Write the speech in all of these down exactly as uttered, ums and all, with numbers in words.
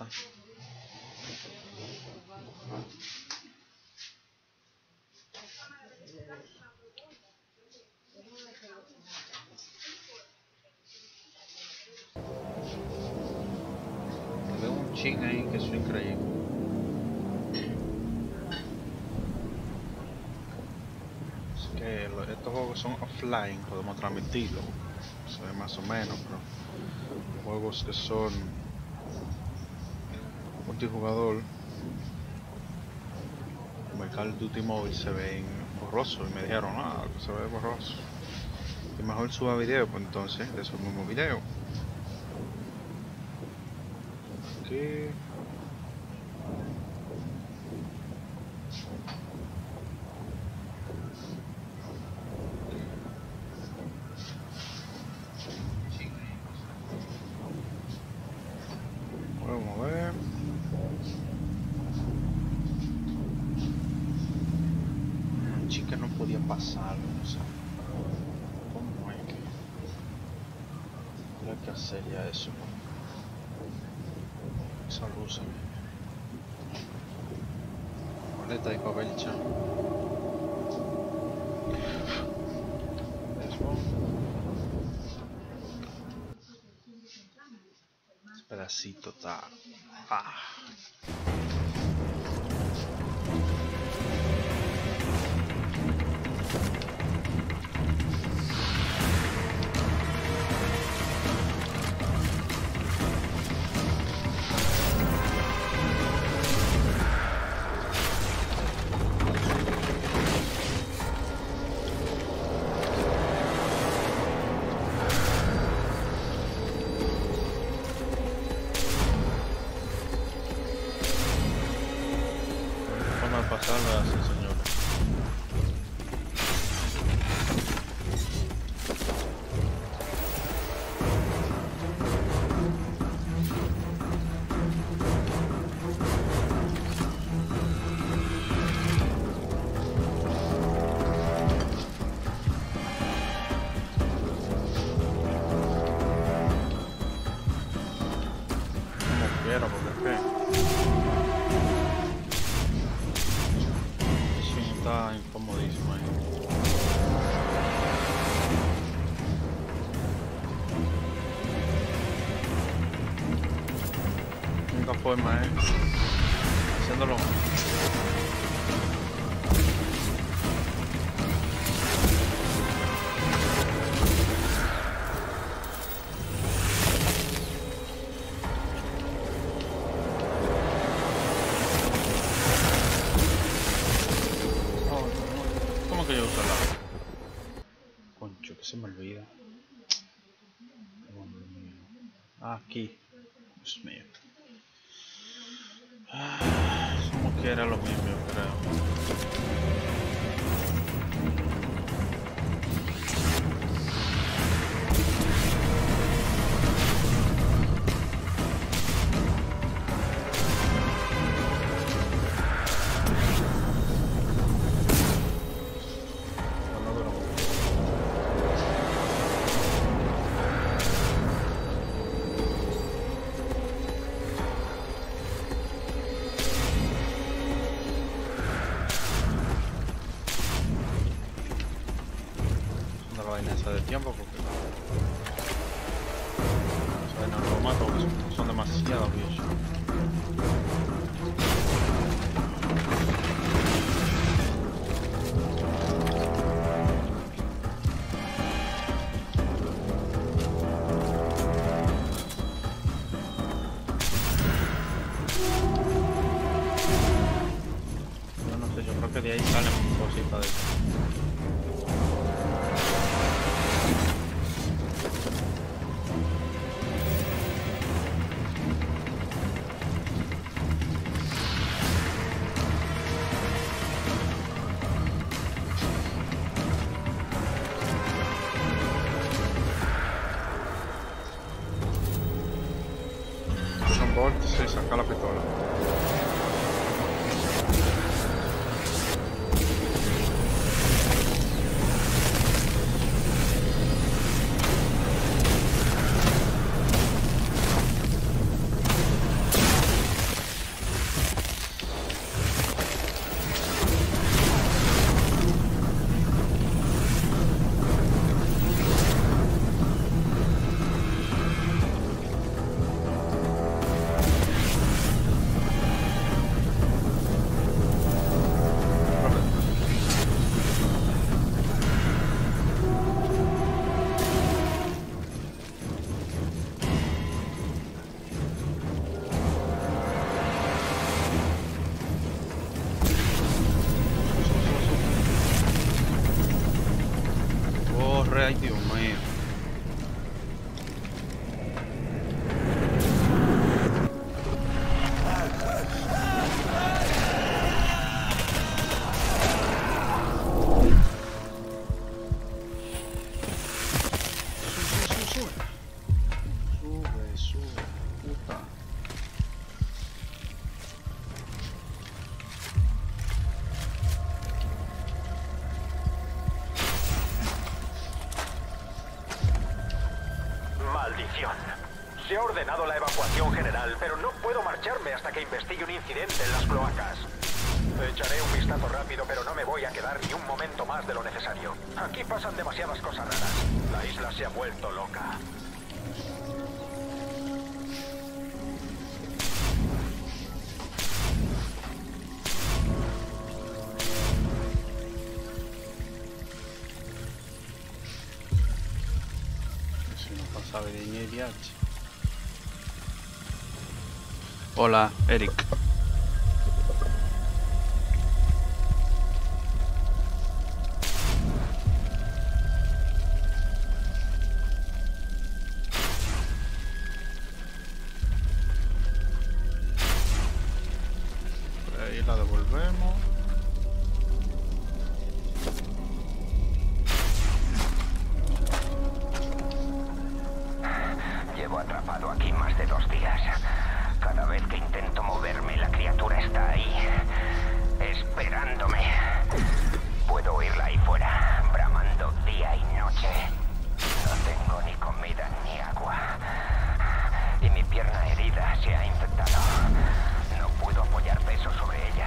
está. Veo un chin ahí que es increíble. Es que lo, estos juegos son offline, podemos transmitirlo, se ve más o menos, pero juegos que son multijugador, como el Call of Duty Mobile, se ven borrosos y me dijeron, ah, que se ve borroso. Que mejor suba video, pues entonces le subimos video. Aquí. Vamos a ver. Una chica no podía pasar, o sea, ¿cómo es que había que hacer ya eso? Esa luz, boleta de Covelcha. Ese pedacito está. Ah. Pasarla así, señor. Como quiera, porque es que está incomodísimo ahí. La única forma es haciéndolo. Que yo uso la concho, que se me olvida. Oh, ah, aquí, Dios mío. Ah, como que era lo mismo, yo creo. De tiempo porque o sea, no lo mato porque son, son demasiados bichos. Yo no sé, yo creo que de ahí salen cositas de eso. Sí, saca la pistola. Se ha ordenado la evacuación general, pero no puedo marcharme hasta que investigue un incidente en las cloacas. Echaré un vistazo rápido, pero no me voy a quedar ni un momento más de lo necesario. Aquí pasan demasiadas cosas raras. La isla se ha vuelto loca. Si no pasaba de I D H. Hola, Eric. Ahí la devolvemos. Llevo atrapado aquí más de dos días. Cada vez que intento moverme, la criatura está ahí, esperándome. Puedo oírla ahí fuera, bramando día y noche. No tengo ni comida ni agua. Y mi pierna herida se ha infectado. No puedo apoyar peso sobre ella.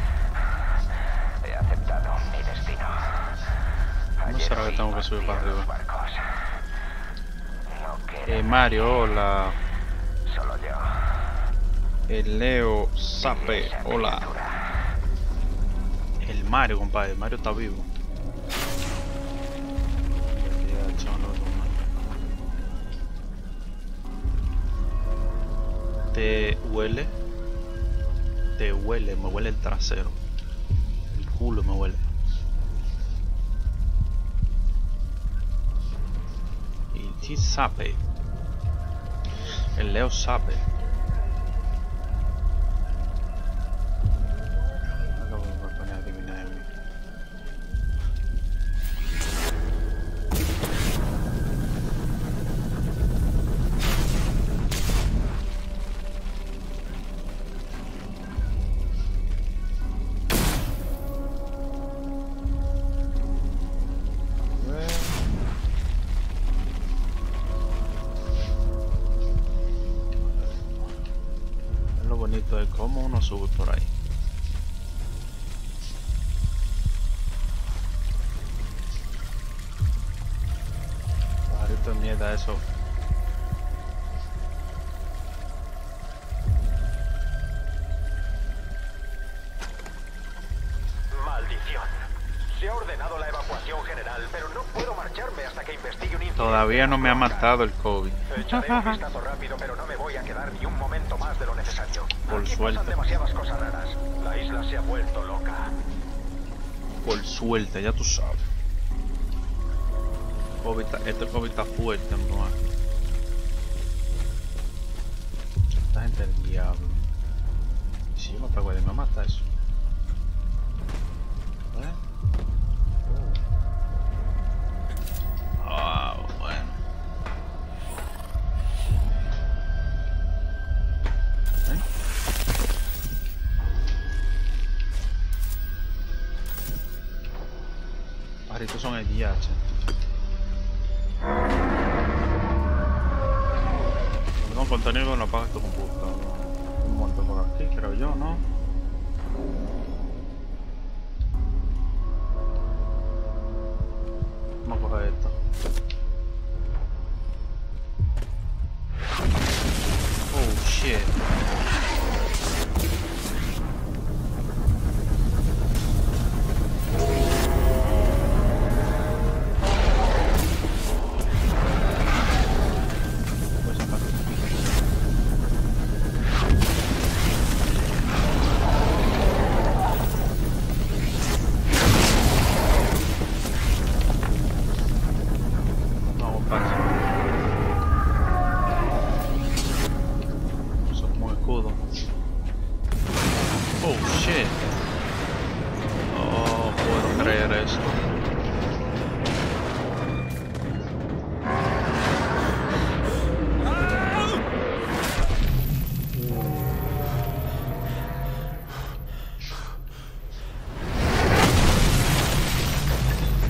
He aceptado mi destino. No será que tengo que subir para arriba. Barcos. No queda Eh, Mario, hola. solo yo. El Leo Sape, hola. El Mario, compadre, el Mario está vivo. Te huele, te huele, me huele el trasero. El culo me huele. Y ti sape. El Leo sape. Acabo de poner a adivinar de mí. De cómo uno sube por ahí. Pajarito de mierda, eso. Maldición. Se ha ordenado la evacuación general, pero no puedo marcharme hasta que investigue un incidente. Todavía no me ha matado el COVID. Echaré un vistazo rápido, pero no me voy a quedar ni un momento más de lo necesario. Por Aquí suerte. pasan demasiadas cosas raras. La isla se ha vuelto loca. Por suerte, ya tú sabes. COVID está- este COVID está fuerte, bro. Esta gente del diablo. Y si yo me pego de me mata eso. ¿Eh? Oh. Ah, bueno. ¿Eh? Pajaritos son el D H. Perdón, contenido, no apagas tu computadora. Un montón por aquí, creo yo, ¿no? Vamos a coger esto. Oh shit. Voy a sacar. Vamos, pasa. Eso como un escudo. Oh shit. Oh, puedo creer esto.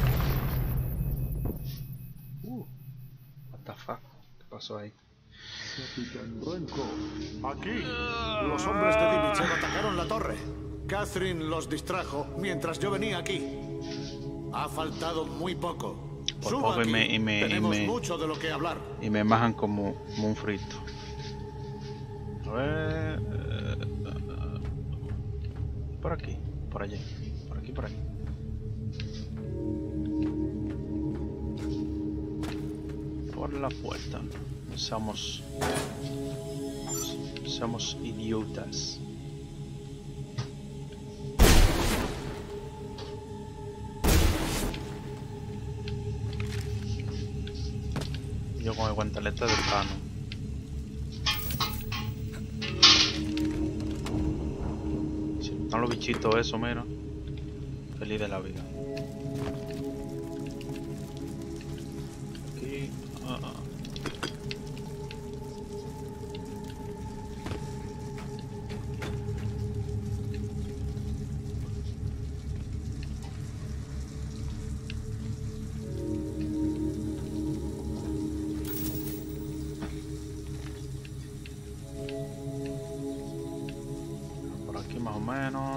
Uh, what the fuck? ¿Qué pasó ahí? Aquí, los hombres de Dimichev atacaron la torre. Catherine los distrajo mientras yo venía aquí. Ha faltado muy poco. Por Suba poco y aquí. me, y me, y Tenemos me, mucho de lo que hablar. y me majan como, como un frito. A ver... eh, por aquí, por allí, por aquí, por aquí. Por la puerta. Somos... Somos idiotas. Yo con el guantelete del pano. Si no están los bichitos eso, mira. Feliz de la vida. Aquí. Ah, ah. Más o menos.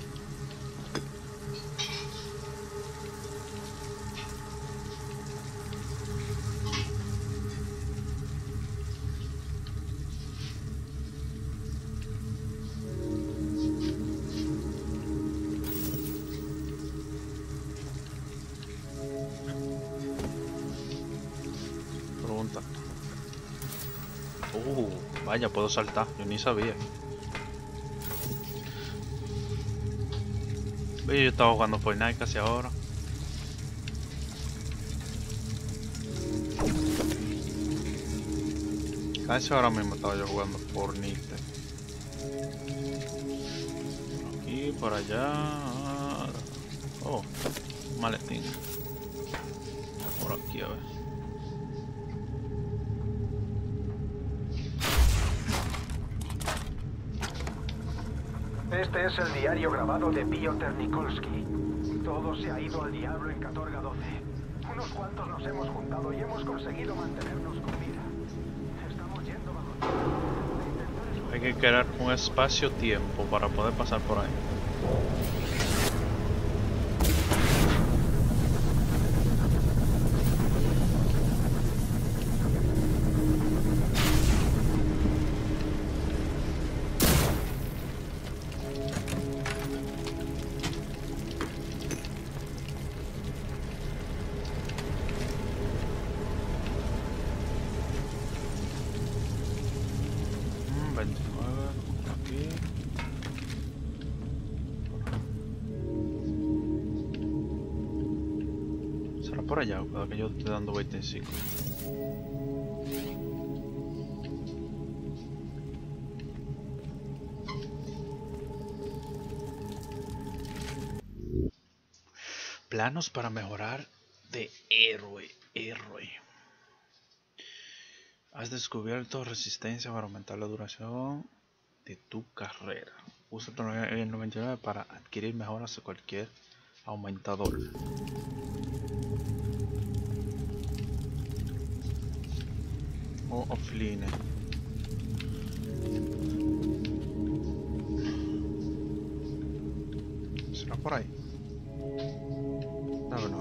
Pregunta. Uh, vaya, puedo saltar, yo ni sabía. Yo estaba jugando Fortnite casi ahora. Casi ahora mismo estaba yo jugando Fortnite. Por aquí, por allá. Oh, maletín. Por aquí, a ver. Este es el diario grabado de Piotr Nikolsky. Todo se ha ido al diablo en Katorga doce. Unos cuantos nos hemos juntado y hemos conseguido mantenernos con vida. Estamos yendo bajo... Hay que crear un espacio-tiempo para poder pasar por ahí. Por allá, para que yo esté dando veinticinco. Planos para mejorar de héroe, héroe. Has descubierto resistencia para aumentar la duración de tu carrera. Usa el noventa y nueve para adquirir mejoras de cualquier aumentador. O offline. ¿Será por ahí? No, no.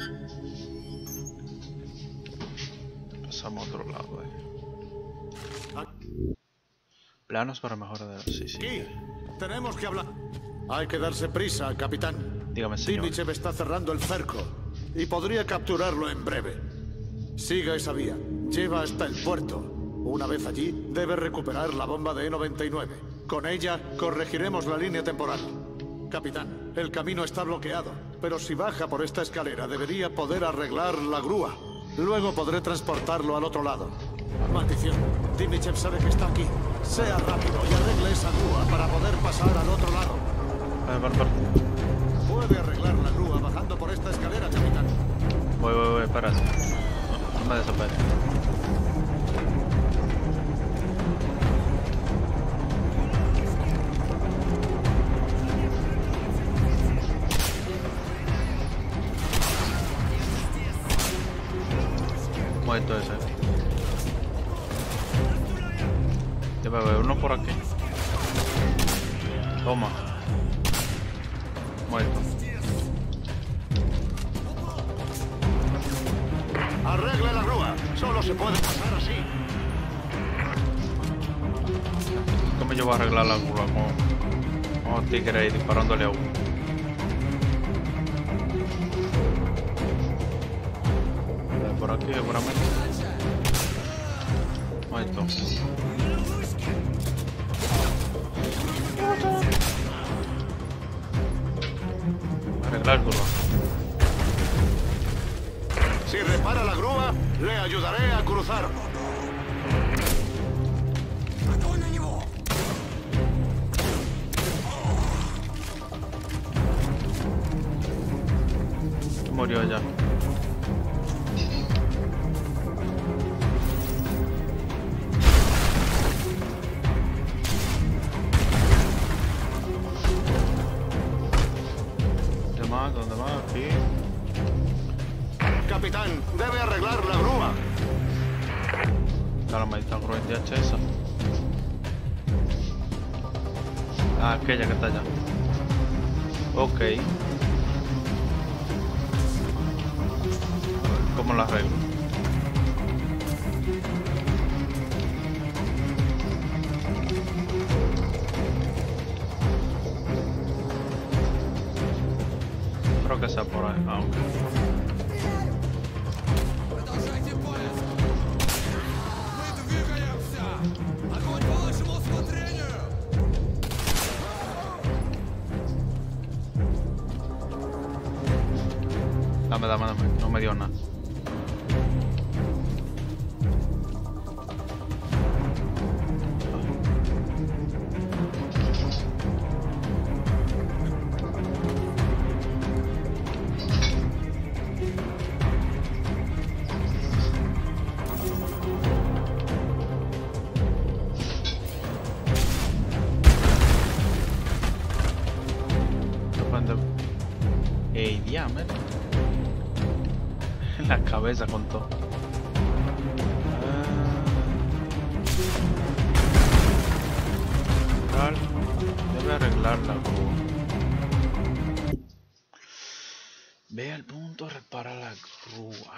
Pasamos a otro lado, eh. Planos para mejora de... Sí, sí. Aquí. Tenemos que hablar. Hay que darse prisa, capitán. Dígame, señor. Dimichev está cerrando el cerco y podría capturarlo en breve. Siga esa vía. Lleva hasta el puerto. Una vez allí, debe recuperar la bomba de E noventa y nueve. Con ella, corregiremos la línea temporal. Capitán, el camino está bloqueado, pero si baja por esta escalera, debería poder arreglar la grúa. Luego podré transportarlo al otro lado. Maldición, Dimichev sabe que está aquí. Sea rápido y arregle esa grúa para poder pasar al otro lado. Vale, vale, vale. Puede arreglar la grúa bajando por esta escalera, capitán. Voy, voy, voy, espérate. No, no me desesperes. Muerto ese. Toma. Muerto. Arregle la grúa. Solo se puede pasar así. ¿Cómo yo voy a arreglar la grúa con, con tigre ahí disparándole a uno? Por aquí, seguramente. Muerto. Arreglar grúa. Si repara la grúa, le ayudaré a cruzar. Murió ya. ¿Dónde más? ¿Dónde más? Aquí. Capitán, debe arreglar la grúa. La maldita grúa de H esa. Ah, aquella que está allá. Ok. ¿Cómo la arreglo? Creo que sea por ahí. Ah, ok. Продолжайте поиск! Мы двигаемся! Огонь по вашему усмотрению! Dame, dame, dame. No me dio nada. Ey, diamante. En la cabeza con todo. Ah, debe arreglar la grúa. Ve al punto, repara la grúa.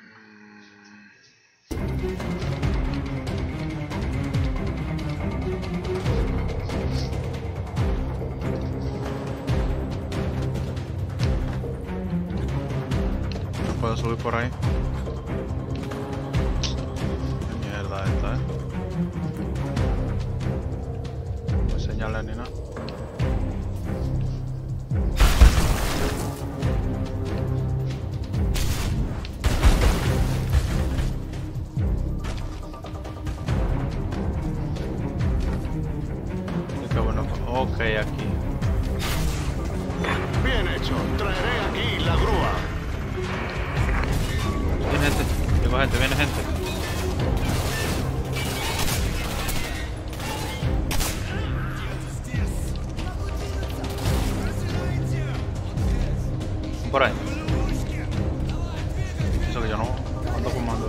Puedo subir por ahí. Qué mierda esta, eh. No señala ni nada. Y qué bueno. Ok, aquí. Bien hecho. Traeré aquí la grúa. Viene gente, llegó gente, viene gente. Por ahí. Eso que yo no ando fumando.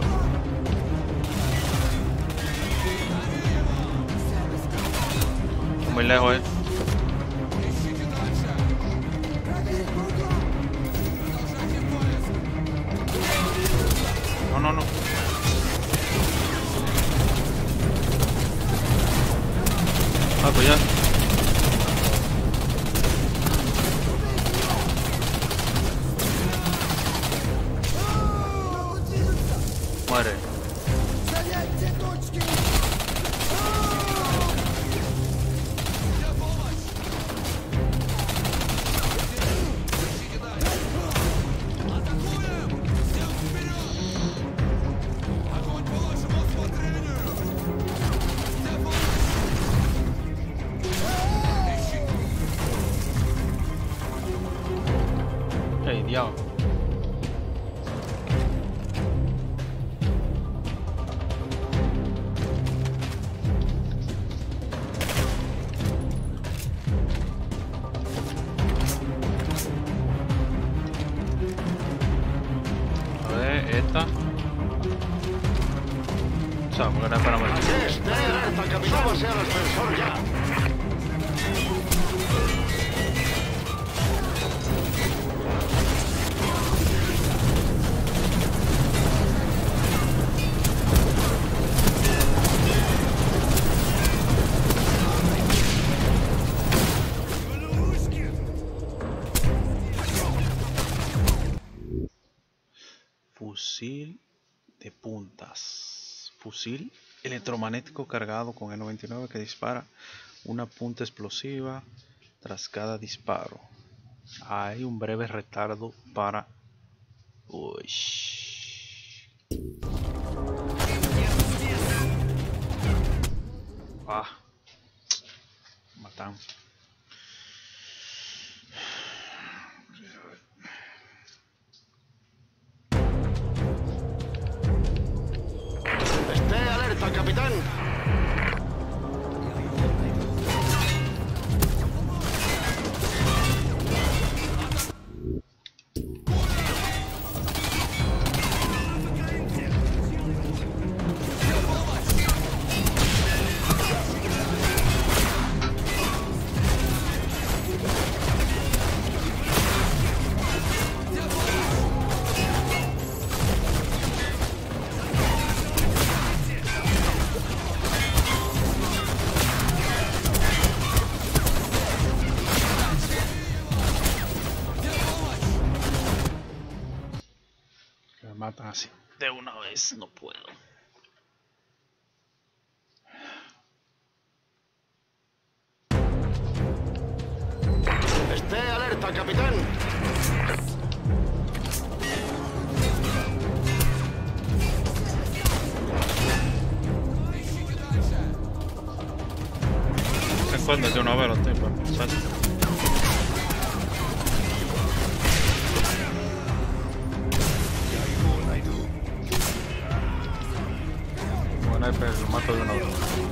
Muy lejos, eh. No, no, no. Ah, pues ya. Muere. Ey, diablo. A ver, esta. O sea, porque no es para morir. Esté alerta, capitán. Súbase al ascensor ya. fusil de puntas. Fusil electromagnético cargado con E noventa y nueve que dispara una punta explosiva tras cada disparo. Hay un breve retardo para... Uy. Ah. Matan. Esté alerta, capitán. Que me matan así de una vez, no puedo. Esté alerta, capitán. Se encuentra de una vez los tipos. ¿Sabes? Bueno, pero lo mato de una vez.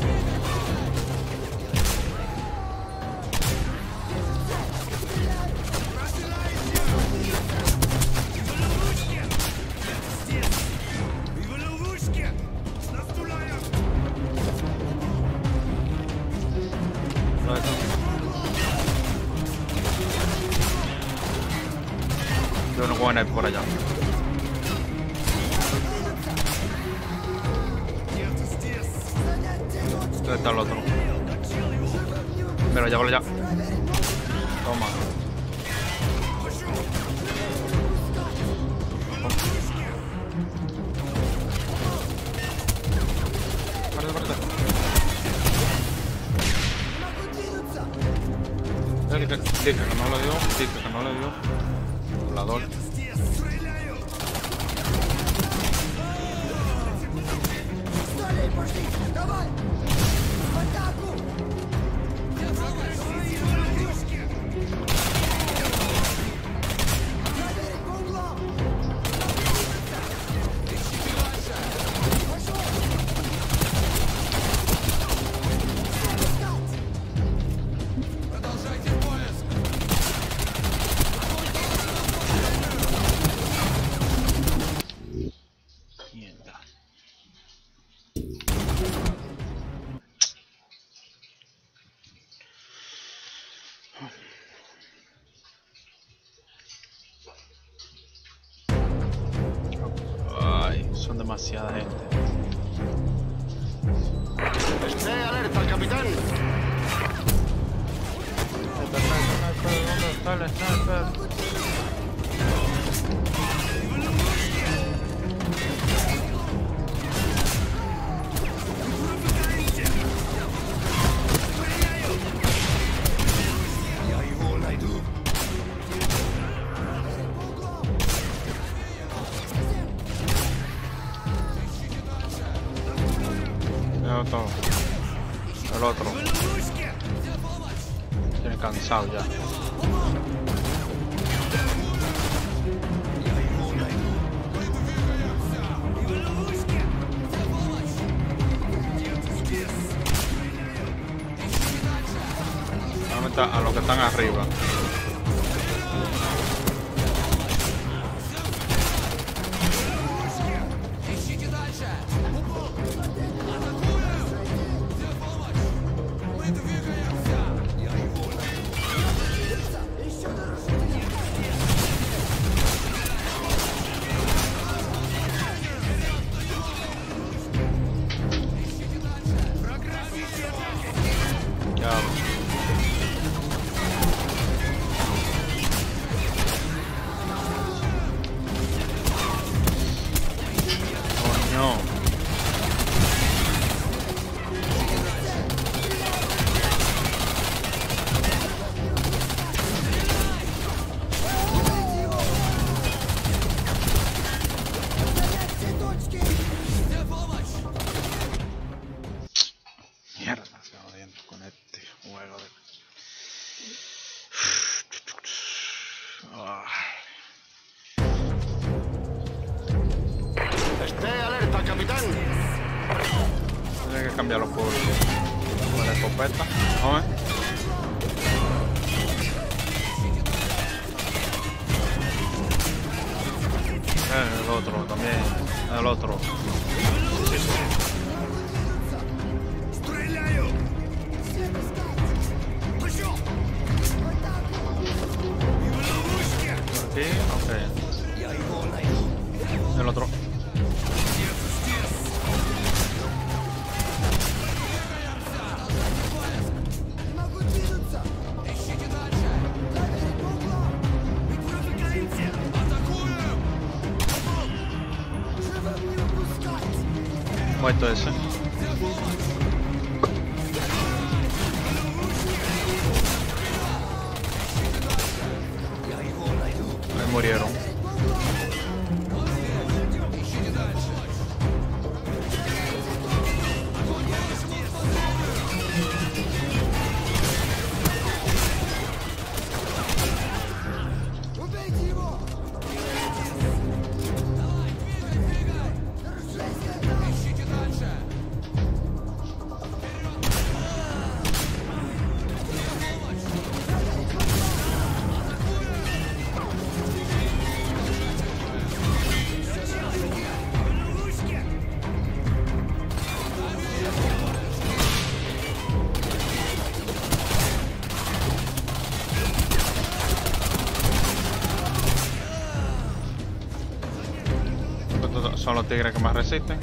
Yo no voy a ir por allá. ¿Dónde está el otro? Mira, llévalo ya. Toma. Párate, párate. Dice que, dice que no le dio, dice que no le dio. Volador. Продолжайте поиск. Mierda. Ay, son demasiada gente. Esté alerta, capitán. ¿Dónde está el sniper? El otro. El otro. Tiene cansado ya. Solamente a los que están arriba. Ищите дальше. Атакуем! Где помощь? Мы двигаемся! Ya. Ah, Esté alerta, capitán. Tiene que cambiarlo por, por la escopeta. ¿No es? Eh, el otro también. El otro. Sí, sí, sí. Aquí, ok. El otro. Muerto ese. Ahí murieron. Estos son los tigres que más resisten.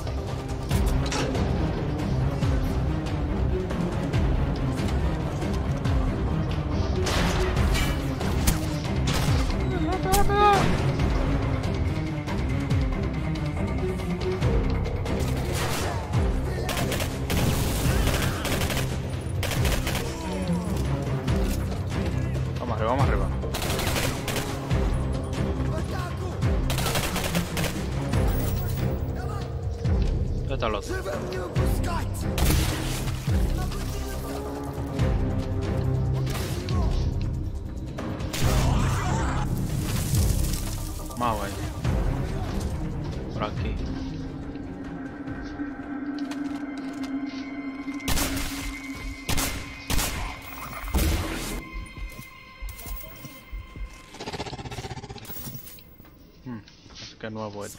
Vamos arriba, vamos arriba. ¿Dónde está el otro? Más bueno. Por aquí. Hmm, así que no ha vuelto.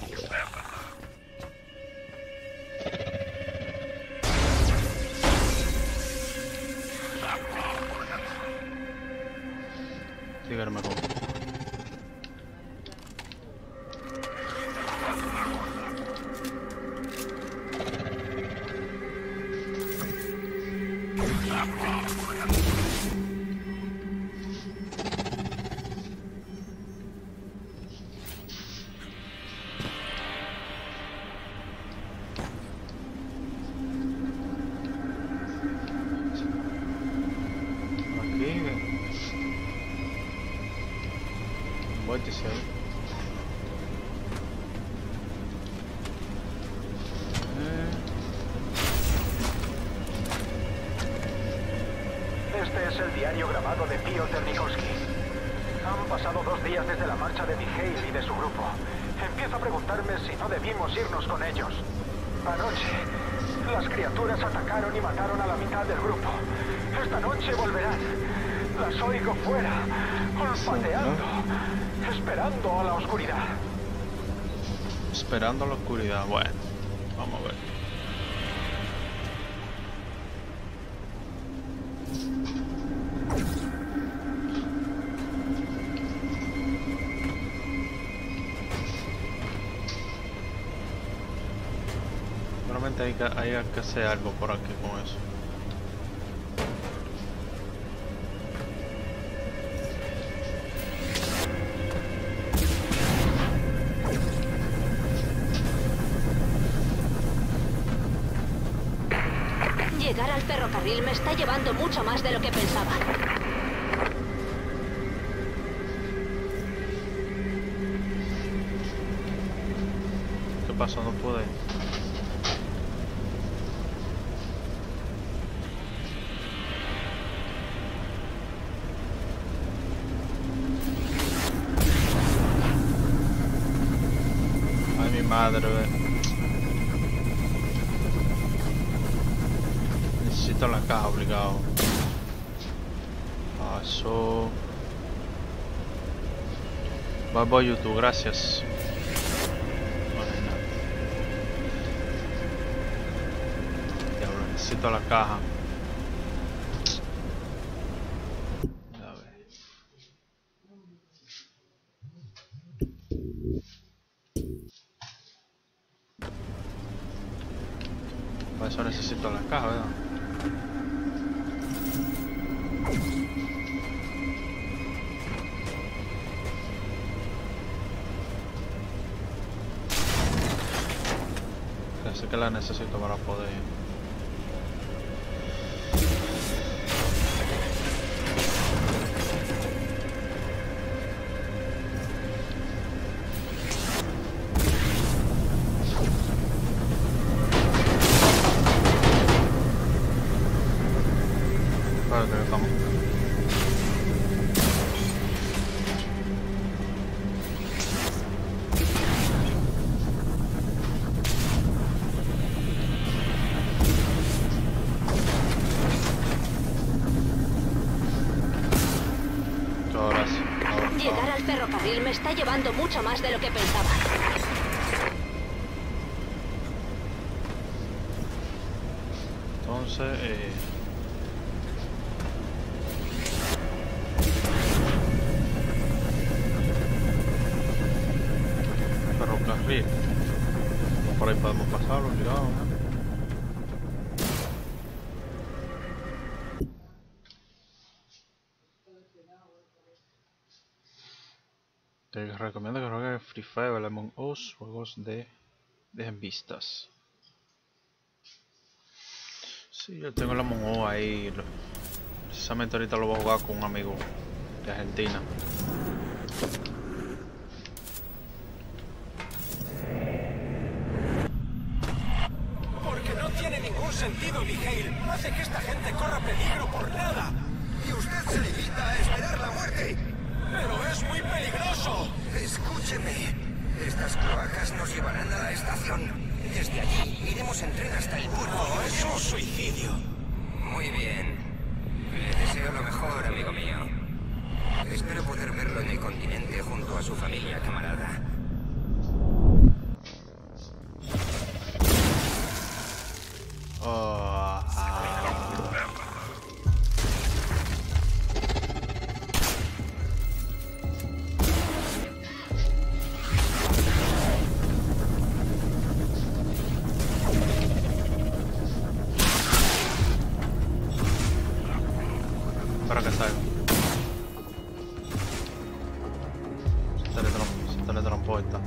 Sígueme con. Aquí. Vórtice ahí. Este es el diario grabado de Piotr Nikolsky. Han pasado dos días desde la marcha de Mikhail y de su grupo. Empiezo a preguntarme si no debimos irnos con ellos. Anoche, las criaturas atacaron y mataron a la mitad del grupo. Esta noche volverán. Las oigo fuera, olfateando, esperando a la oscuridad. Esperando a la oscuridad. Bueno, vamos a ver. Seguramente hay que, hay que hacer algo por aquí con eso. Llegar al ferrocarril me está llevando mucho más de lo que pensaba. ¿Qué pasó? No pude. madre, ve. Necesito la caja obligado. Pasó. Bye bye YouTube, gracias. Diablo, necesito la caja. A ver. Para eso necesito la caja, ¿verdad? Así que la necesito para poder. Vale, que estamos. Ahora sí. Ahora, Llegar ahora. al ferrocarril me está llevando mucho más de lo que pensaba. Entonces, eh... ferrocarril. Por ahí podemos pasar, obligado, ¿no? Te recomiendo que juegues Free Fire, Among Us, juegos de dejen vistas. Sí, yo tengo el Among Us ahí. lo- Precisamente ahorita lo voy a jugar con un amigo de Argentina. Porque no tiene ningún sentido, Mikhail. Hace que esta gente corra peligro por nada. Y usted se limita a esperar la muerte. Pero es muy peligroso. Escúcheme. Estas cloacas nos llevarán a la estación. Desde allí iremos en tren hasta el puerto. No, es un suicidio. Muy bien. Le deseo lo mejor, amigo mío. Espero poder verlo en el continente junto a su familia, camarada. Oh, ah. Para que salga. Se teletran- se teletransporta.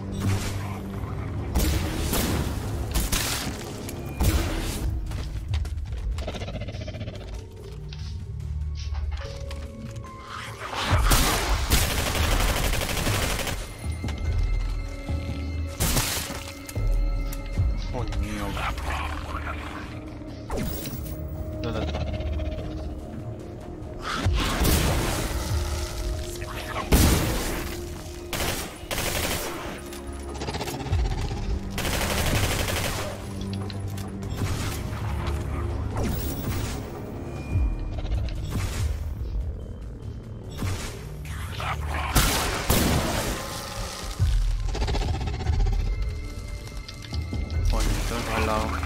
Coño. ¿Dónde está? Coño, estoy al lado.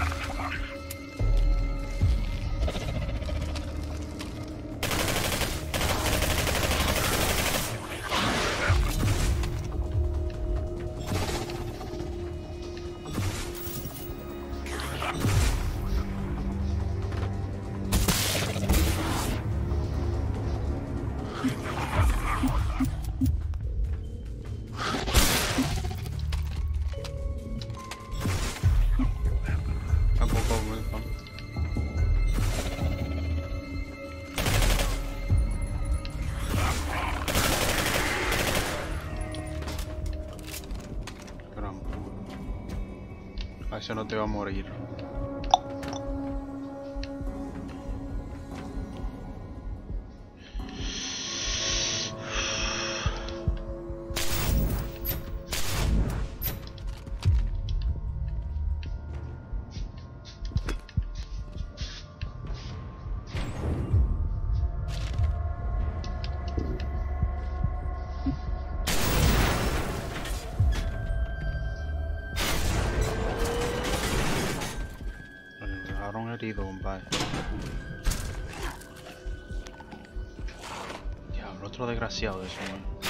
Tampoco welcome. Caramba. A ese no te va a morir. herido, compadre. Diablo, otro desgraciado de eso, ¿no?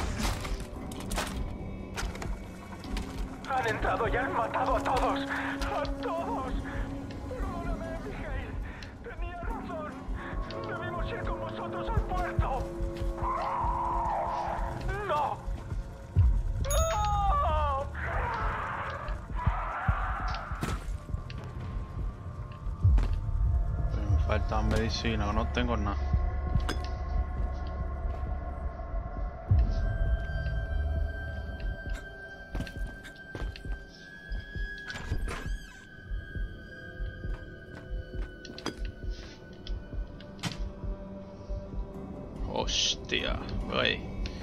Han entrado y han matado a todos. ¡A todos! Perdóname, Miguel. Tenía razón. Debimos ir con vosotros al puerto. ¡No! ¡No! Pero me falta medicina, no tengo nada. Hostia, güey.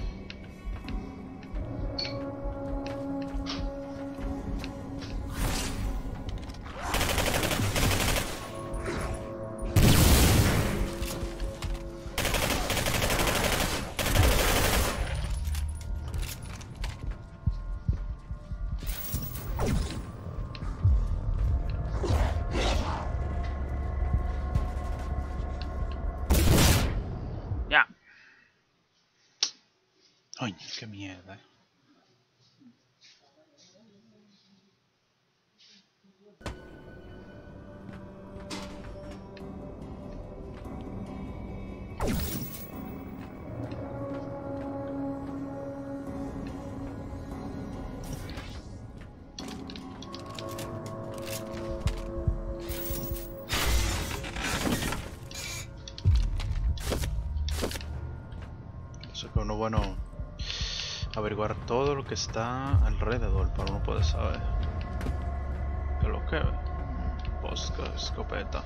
Ya. Ay, qué mierda. Eso que uno bueno averiguar todo lo que está alrededor para uno poder saber que lo que bosca, escopeta.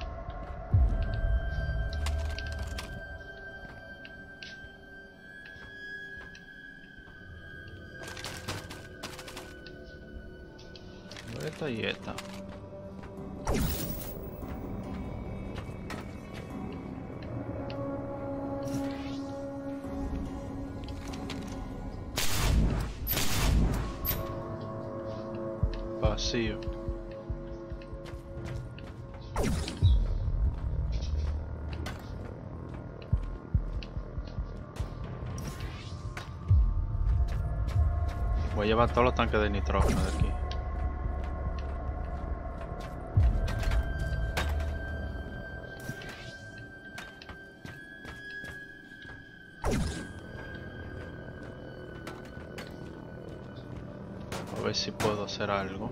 Esta y esta. Vacío. Voy a llevar todos los tanques de nitrógeno de aquí. A ver si puedo hacer algo.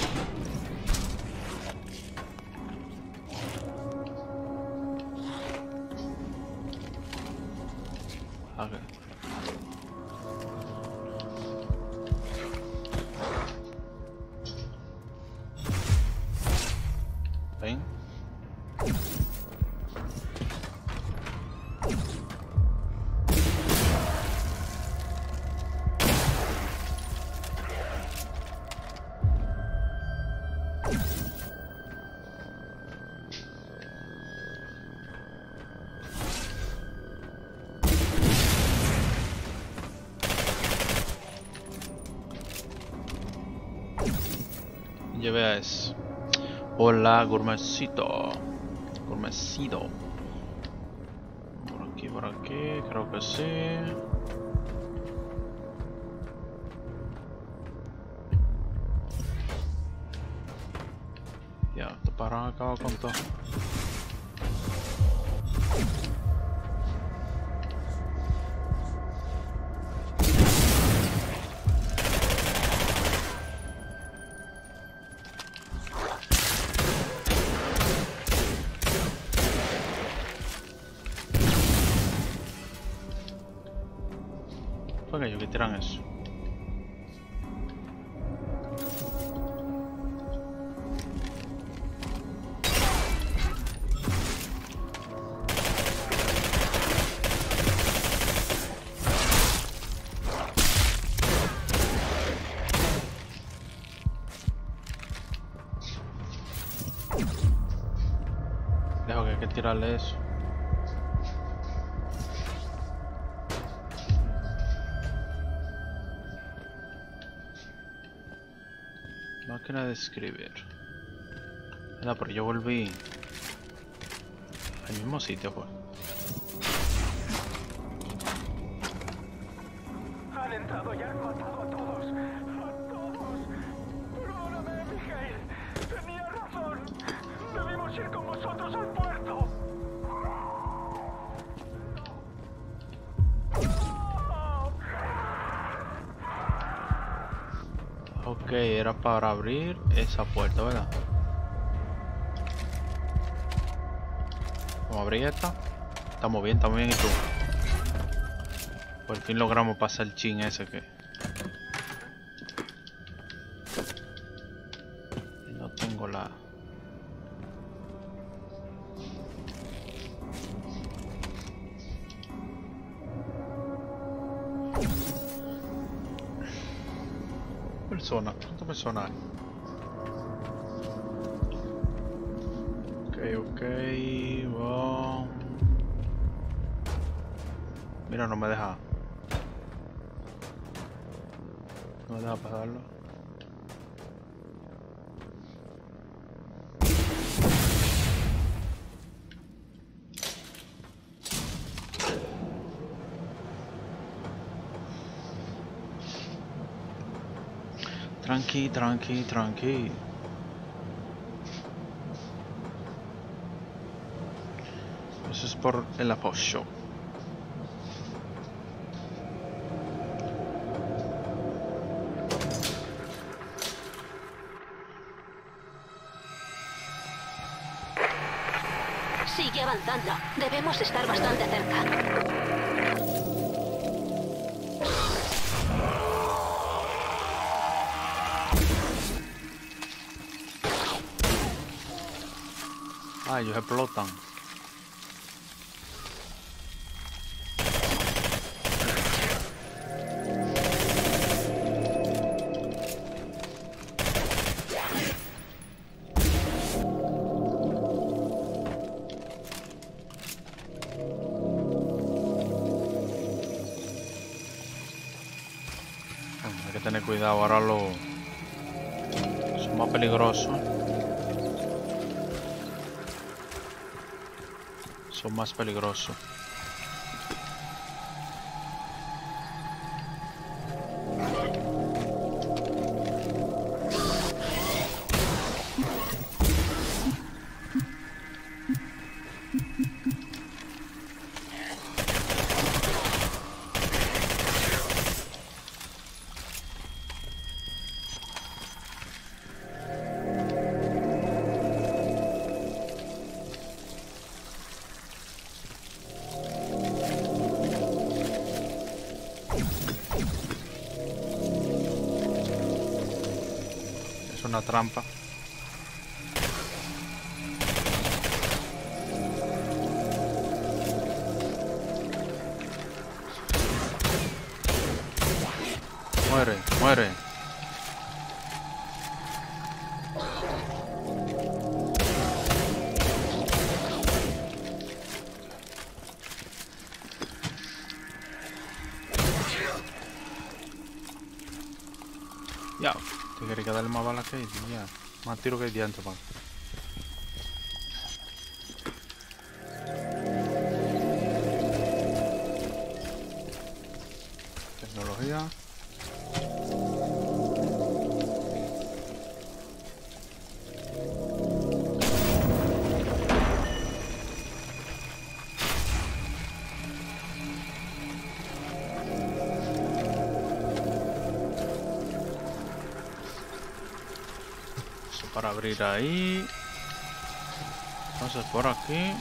Okay. Ven. Lleve a eso. Hola, gourmetcito. Gourmetcito. Por aquí, por aquí, creo que sí. Ya, te paran acabo con todo. Fue aquello que tiran eso. Dejo que hay que tirarle eso. Máquina de escribir. Mira, pero yo volví. El mismo sitio, pues. Han entrado y han matado a todos. A todos. Perdóname, Miguel. Tenía razón. Debimos ir con vosotros al puerto. Ok, era para abrir esa puerta, ¿verdad? Vamos a abrir esta. Estamos bien, estamos bien. ¿Y tú? Por fin logramos pasar el chin ese que... No tengo la... Persona, ¿cuántas personas hay? Ok, ok, wow. Mira, no me deja. No me deja pasarlo. Tranqui, tranqui, tranqui. Eso es por el apoyo. Sigue avanzando. Debemos estar bastante cerca. Ah, ellos explotan. Hay que tener cuidado, ahora los son más peligrosos. Son más peligrosos. Una trampa. Muere, muere. Ya. Te quería darle más balas que ahí, ya. Más tiro que hay diantre, man. Tecnología. Para abrir ahí. Entonces por aquí.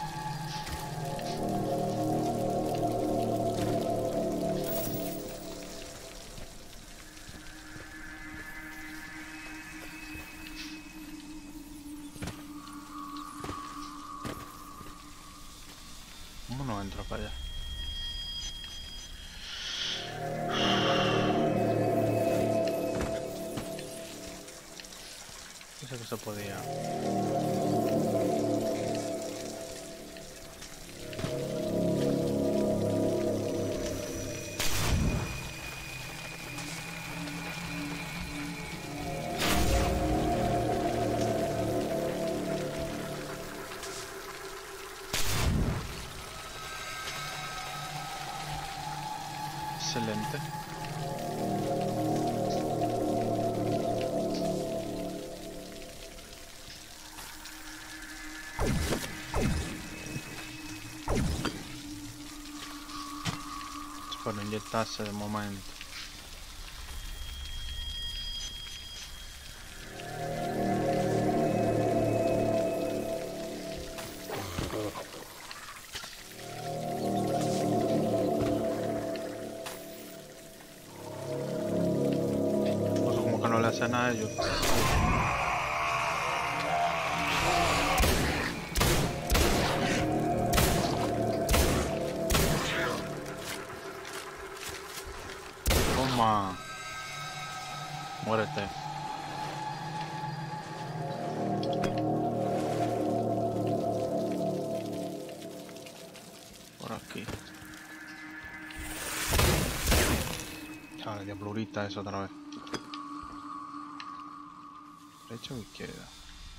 ¿Cómo no entro para allá? Pensé que se podía. Excelente. Es para inyectarse de momento. Hacen a ellos. Toma. Muérete. Por aquí. Chale, diablurita eso otra vez. Derecha o izquierda.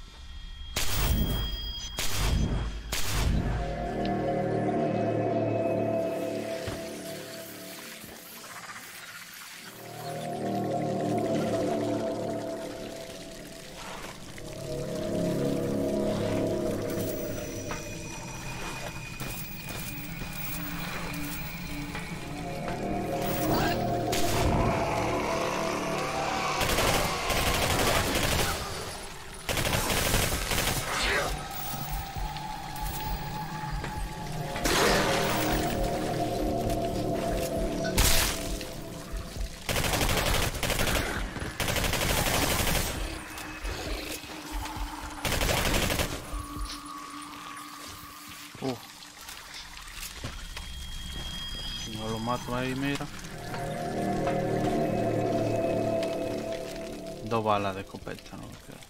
Uh. Si no lo mato ahí, mira. Dos balas de escopeta, no me queda.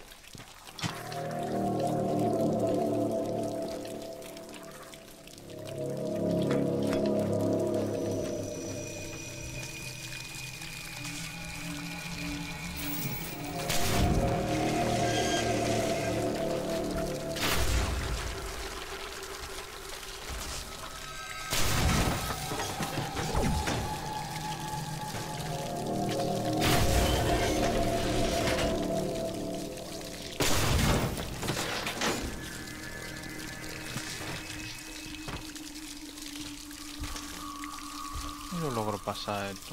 Yo logro pasar esto.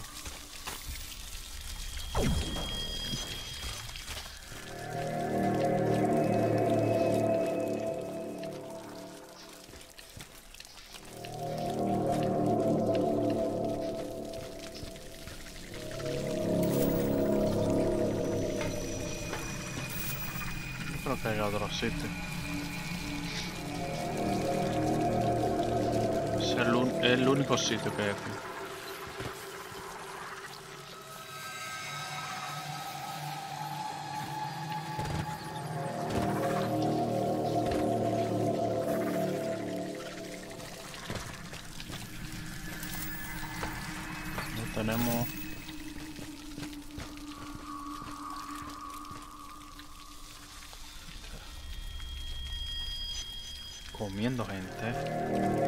Yo creo que hay otro sitio. Es el, un, el único sitio que hay aquí. Tenemos comiendo gente.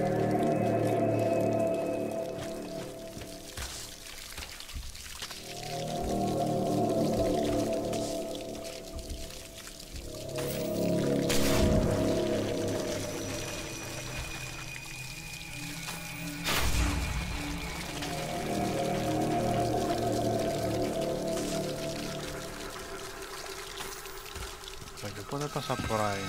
Yo puedo pasar por ahí.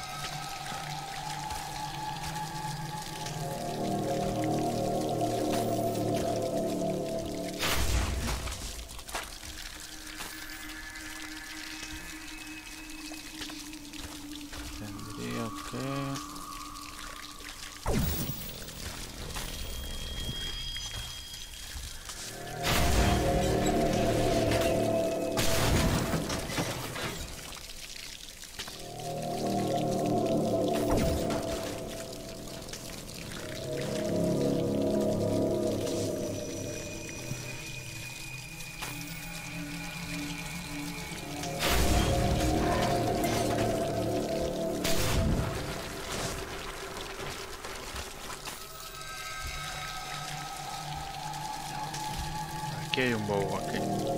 Tendría que... Aquí hay un bobo aquí.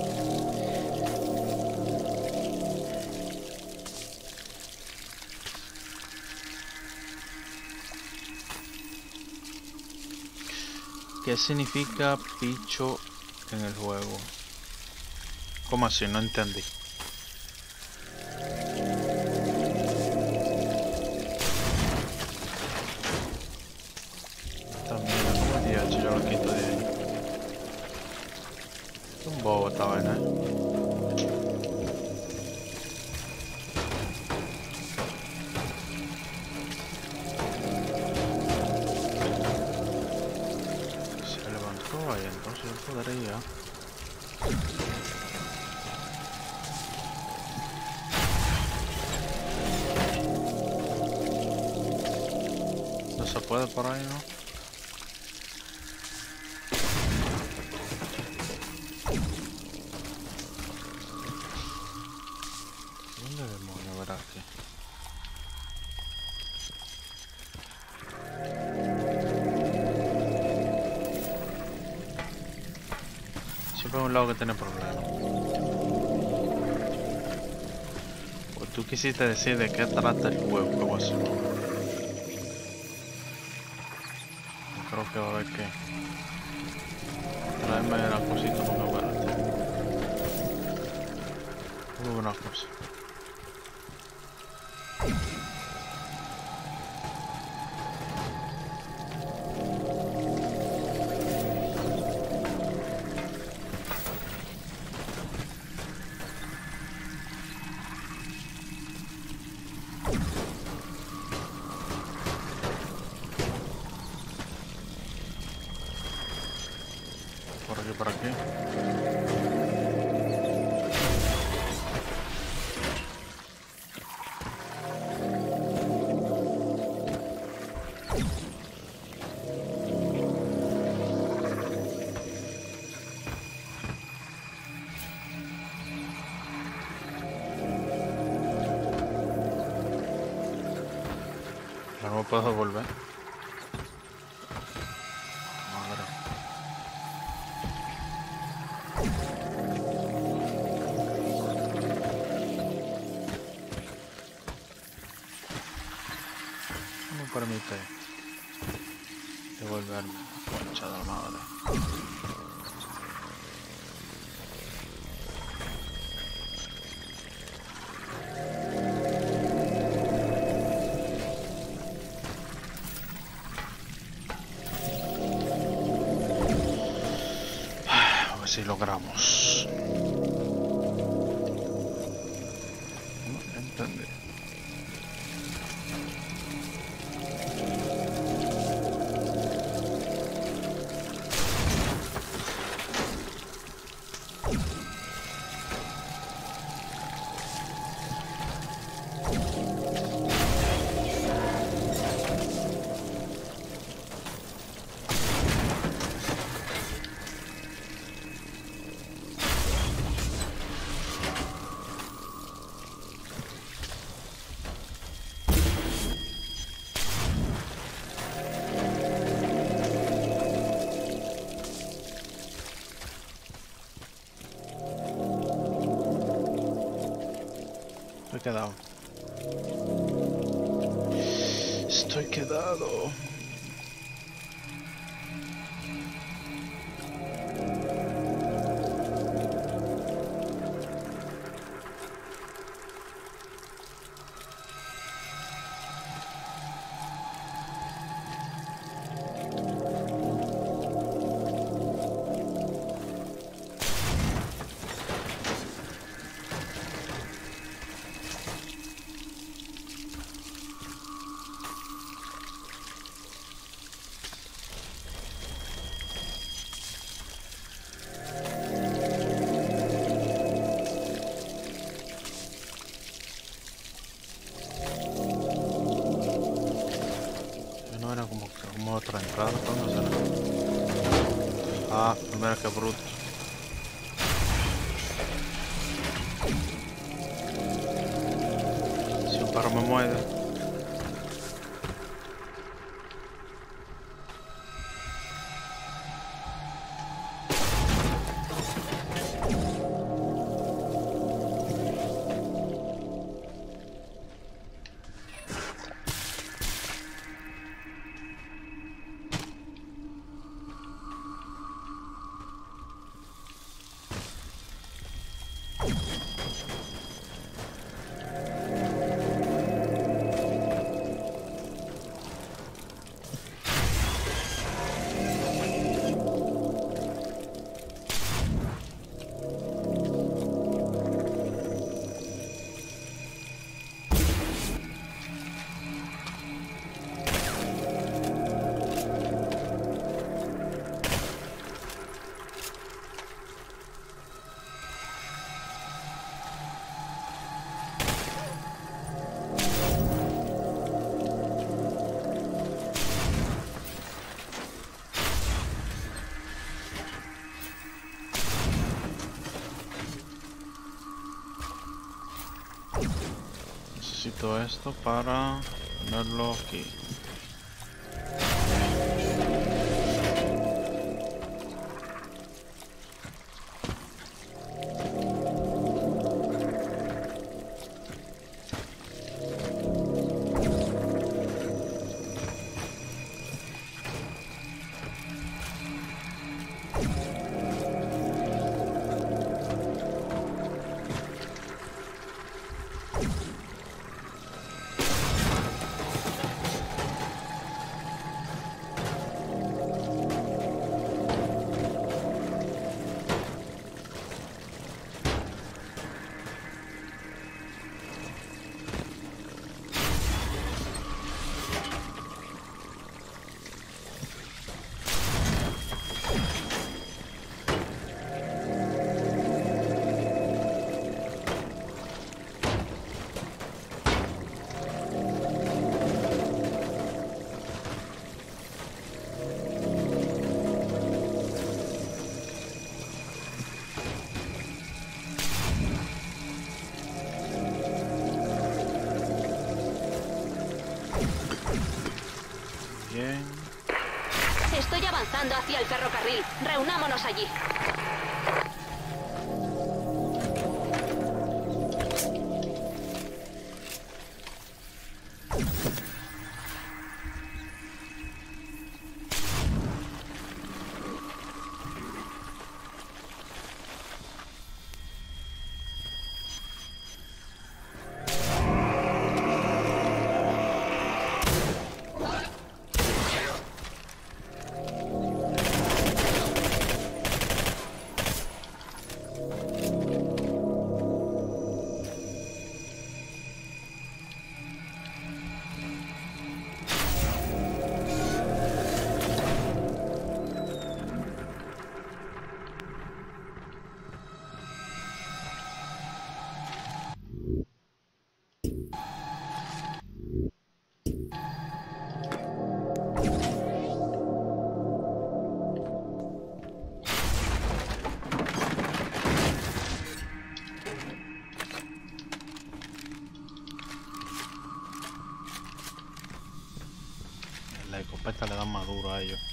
¿Qué significa bicho en el juego? ¿Cómo así? No entendí. También, ¿cómo es diacho? Yo lo quito de ahí. Un bobo esta vaina, ¿eh? Se levantó ahí, entonces yo podría. No se puede por ahí, ¿no? ¿Dónde demonios verá aquí? Siempre hay un lado que tiene problemas. Pues tú quisiste decir de qué trata el juego, que voy a hacer. Yo creo que va a haber que traerme la cosita porque espérate. Muy buena cosa. Por aquí, por aquí. No me puedo volver. Madre. No me permite devolverme. Concha de la madre. A ver si logramos. No entendí. Estoy quedado. Estoy quedado. No era como, como otra entrada, ¿cuándo será? Ah, mira que bruto. Si un perro me muerde. Necesito esto para ponerlo aquí. Bien. Estoy avanzando hacia el ferrocarril. Reunámonos allí. La escopeta le da más duro a ellos.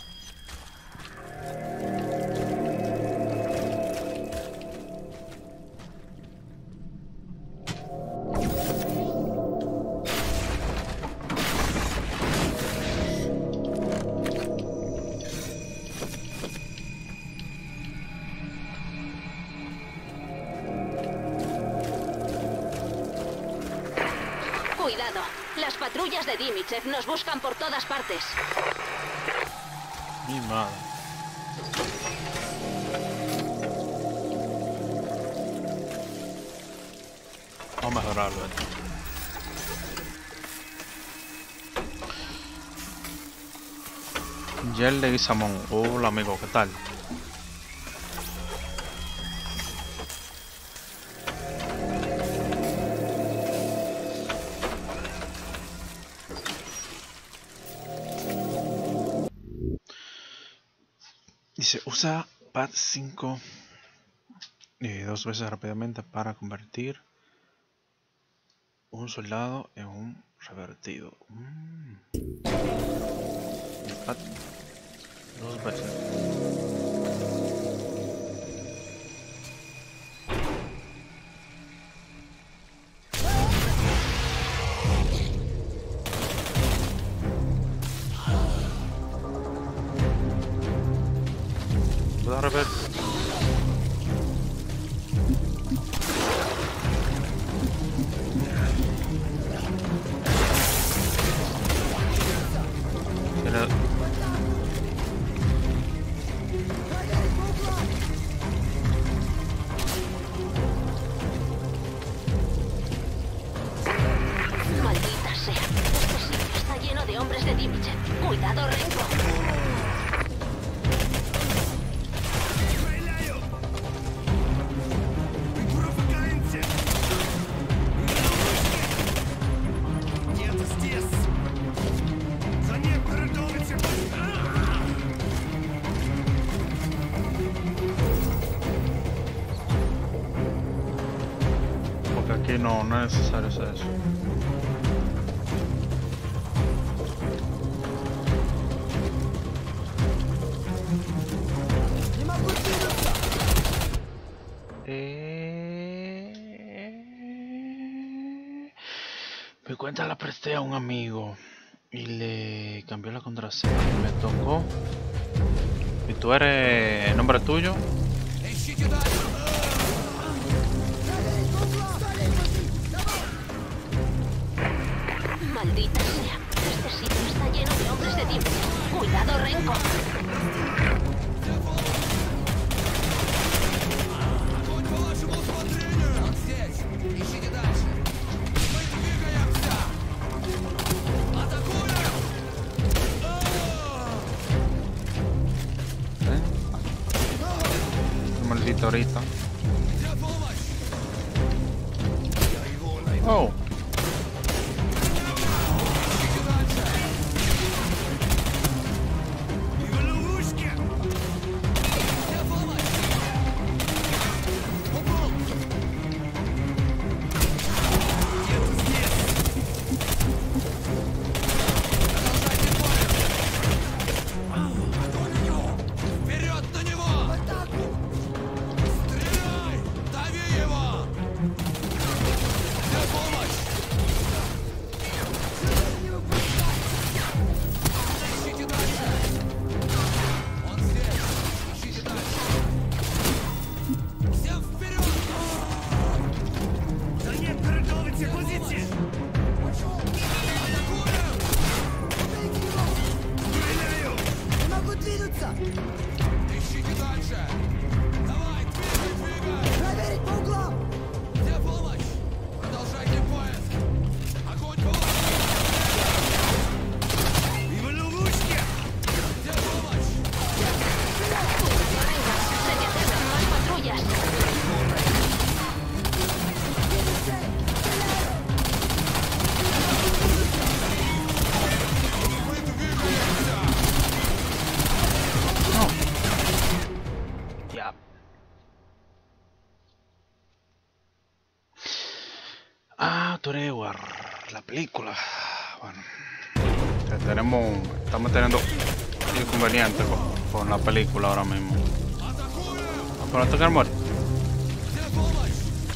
Cuidado. Las patrullas de Dimichev nos buscan por todas partes. Mi madre. Vamos a mejorarlo esto. Gel de Guisamón. Hola amigo, ¿qué tal? Dice, usa pad cinco eh, dos veces rápidamente para convertir un soldado en un revertido. Mm. Pad dos veces. ¿Puedo rever? Tiene... Maldita sea. Este sitio está lleno de hombres de Dimichev. Cuidado, Renko. Porque aquí no, no es necesario hacer eso. Eh... Mi cuenta la presté a un amigo y le cambió la contraseña. Me tocó. ¿Y tú eres el nombre tuyo? Ищите дальше! Maldita sea. Este sitio está lleno de hombres de Dimple. Cuidado, Renko. Огонь по вашему усмотрению! Он здесь! Ищите дальше! Мы двигаемся! Атакуем! ¿Eh? Maldita ahorita. Где помощь? Oh. Ищите дальше! Где помощь? Попал! Где-то здесь! Продолжайте поиск! Вперед на него! Стреляй! Дави его! Где помощь? Ищите дальше! Он здесь! Ищите дальше! Всем вперед! Да нет, придумайте позиции! Атакуем! Стреляю! Не могу двинуться! Ищите дальше! Давай, двигай, двигай! Проверить по углам! Где помощь? Продолжайте поиск! Огонь по вашему! И в ловушке! Где помощь? Se te acercan más patrullas. Мы двигаемся! Ya. Ah, tú eres War, la película. Bueno, que tenemos, estamos teniendo inconvenientes con, con la película ahora mismo. Атакуем! ¿Para tocar muerte? Где помощь?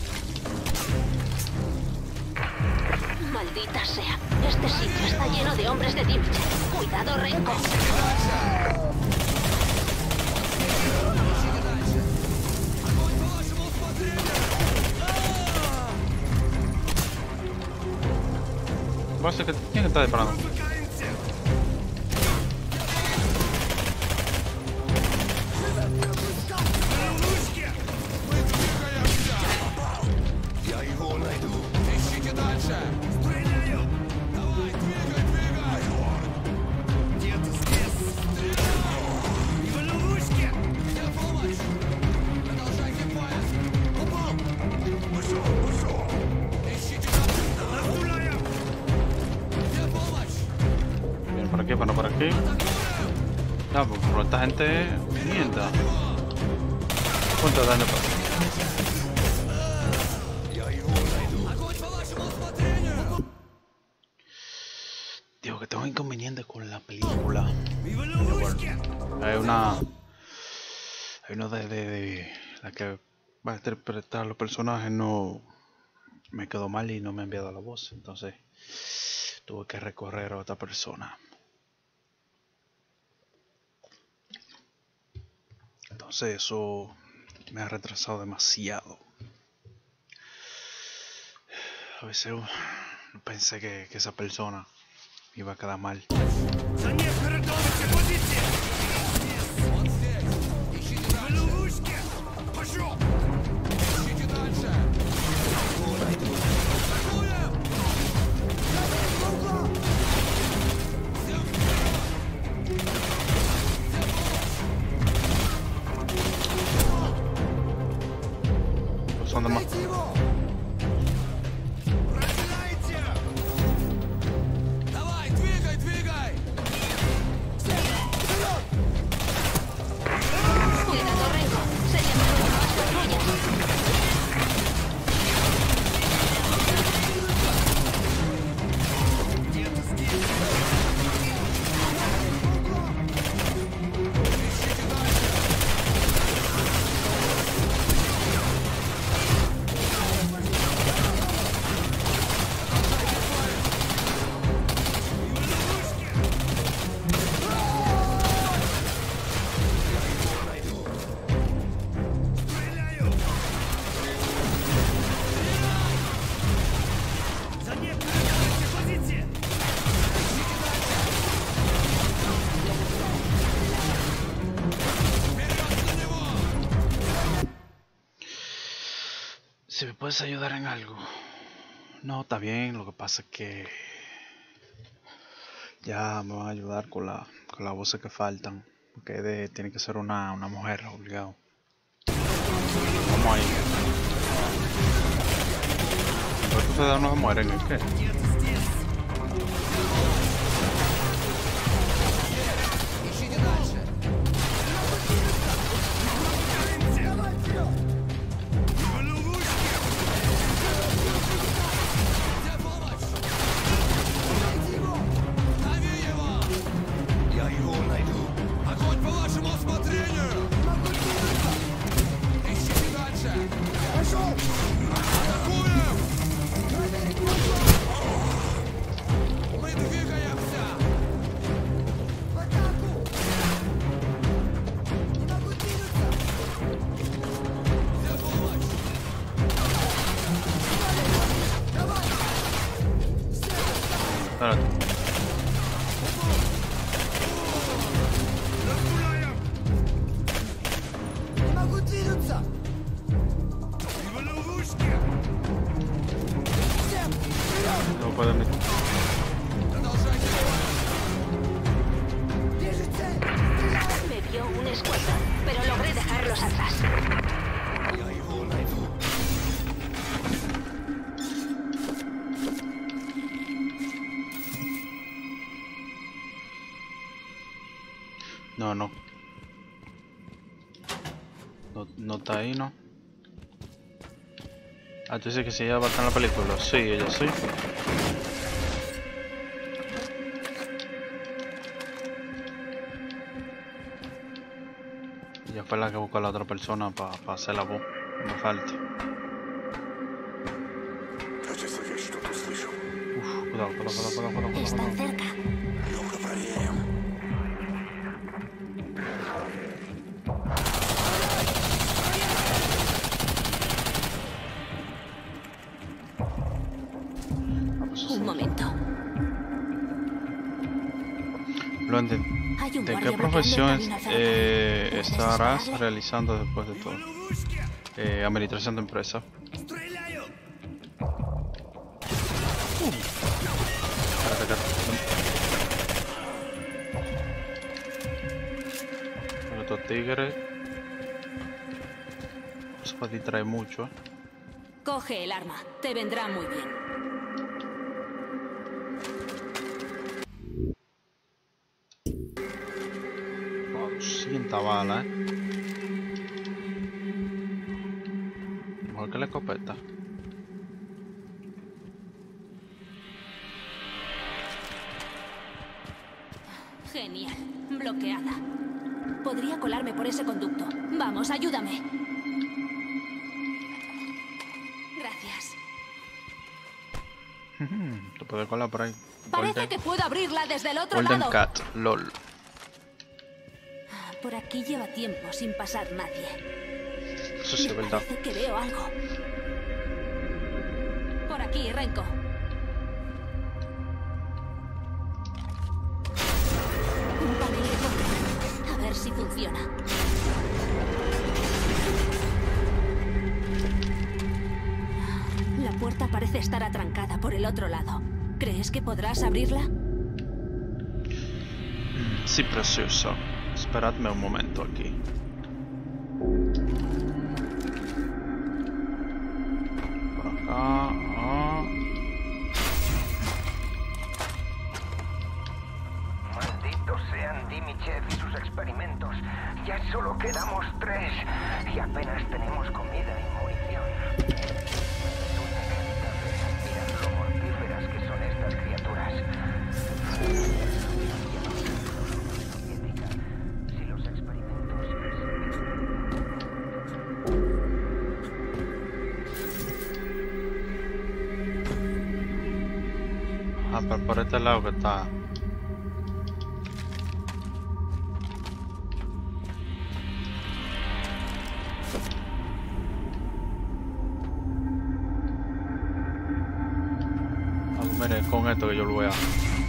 Maldita sea. Este sitio está lleno de hombres de Dimple. Cuidado, Renko. Ищите дальше! Огонь по вашему усмотрению! Pasa que tiene que estar disparando. Замыкаемся! Ловушки! Мы двигаемся! Я его найду! Ищите дальше! Стреляю! Давай, двигай, двигай! Где-то здесь! Стреляй! И в ловушке! Где помощь? Продолжайте поиск! Упал! Пошел, пошел! Ищите дальше! Настуляем! Где помощь? Viene por aquí, para por aquí. Ya, pues por esta gente mierda. ¿Cuánto daño pasa? Огонь по вашему усмотрению! Digo que tengo inconvenientes con la película. И в ловушке! Hay una. Hay uno de, de, de la que va a interpretar los personajes, no. Me quedó mal y no me ha enviado la voz. Entonces tuve que recorrer a otra persona. Entonces eso me ha retrasado demasiado. A veces uh, pensé que, que esa persona iba a quedar mal. За ней придумайте позиции! Он здесь! Ищите дальше! В ловушке! Пошел! Ищите дальше! Атакуем! По углам! Всем вперед! Где помощь? Pues son de más. Дайте его! Проклятие! Давай, двигай, двигай! Вперед! Si me puedes ayudar en algo. No, está bien, lo que pasa es que ya me van a ayudar con la con las voces que faltan. Porque de, tiene que ser una, una mujer, obligado. Vamos ahí. ¿Por qué ustedes no se mueren? ¿Es qué? Ищите дальше. Где помощь? Лови его! Я его найду. Огонь по вашему усмотрению! Ищите дальше! Пошел! Атакуем! Мы двигаемся! В атаку! Не могу двинуться! Где помощь? Давай! Espérate. Не могу двинуться! Всем! Вперед! No puedo ni- Продолжайте! Вижу цель! Стреляй! Me vio un escuadrón, pero logré dejarlos atrás. Я его найду. No, no. No, no está ahí, ¿no? Ah, tú dices que si ella va a estar en la película. Sí, ella sí. Ella fue la que buscó a la otra persona para hacer la voz. Que me falte. Uf, cuidado, cuidado, cuidado, cuidado, cuidado, cuidado. Están cuidado. cerca. Un momento. Lo entendí. Hay un ¿De guardia qué bloqueando el profesión camino hacia la eh, calle. ¿Puedes estarás dispararle? realizando después de todo? Eh, administración de empresa. Espérate, espérate. Estos tigres. Eso para distraer mucho. ¿Eh? Coge el arma. Te vendrá muy bien. Wow, doscientas balas, ¿eh? Mejor que la escopeta. Genial. Bloqueada. Podría colarme por ese conducto. Vamos, ayúdame. Gracias. Te puedes colar por ahí. Parece Golden, que puedo abrirla desde el otro Golden lado. Cat, lol. Por aquí lleva tiempo sin pasar nadie. Eso sí es Me verdad. parece que veo algo. Por aquí, Renko. Un panel de control. A ver si funciona. La puerta parece estar atrancada por el otro lado. ¿Crees que podrás abrirla? Sí, precioso. Esperadme un momento aquí. Por acá. Ah. Malditos sean Dimichev y sus experimentos. Ya solo quedamos tres y apenas tenemos comida y munición. Resulta inevitable mirar lo mortíferas que son estas criaturas. Si los experimentos... Ah, pero por este lado que está. Ah, mire, con esto que yo lo voy a.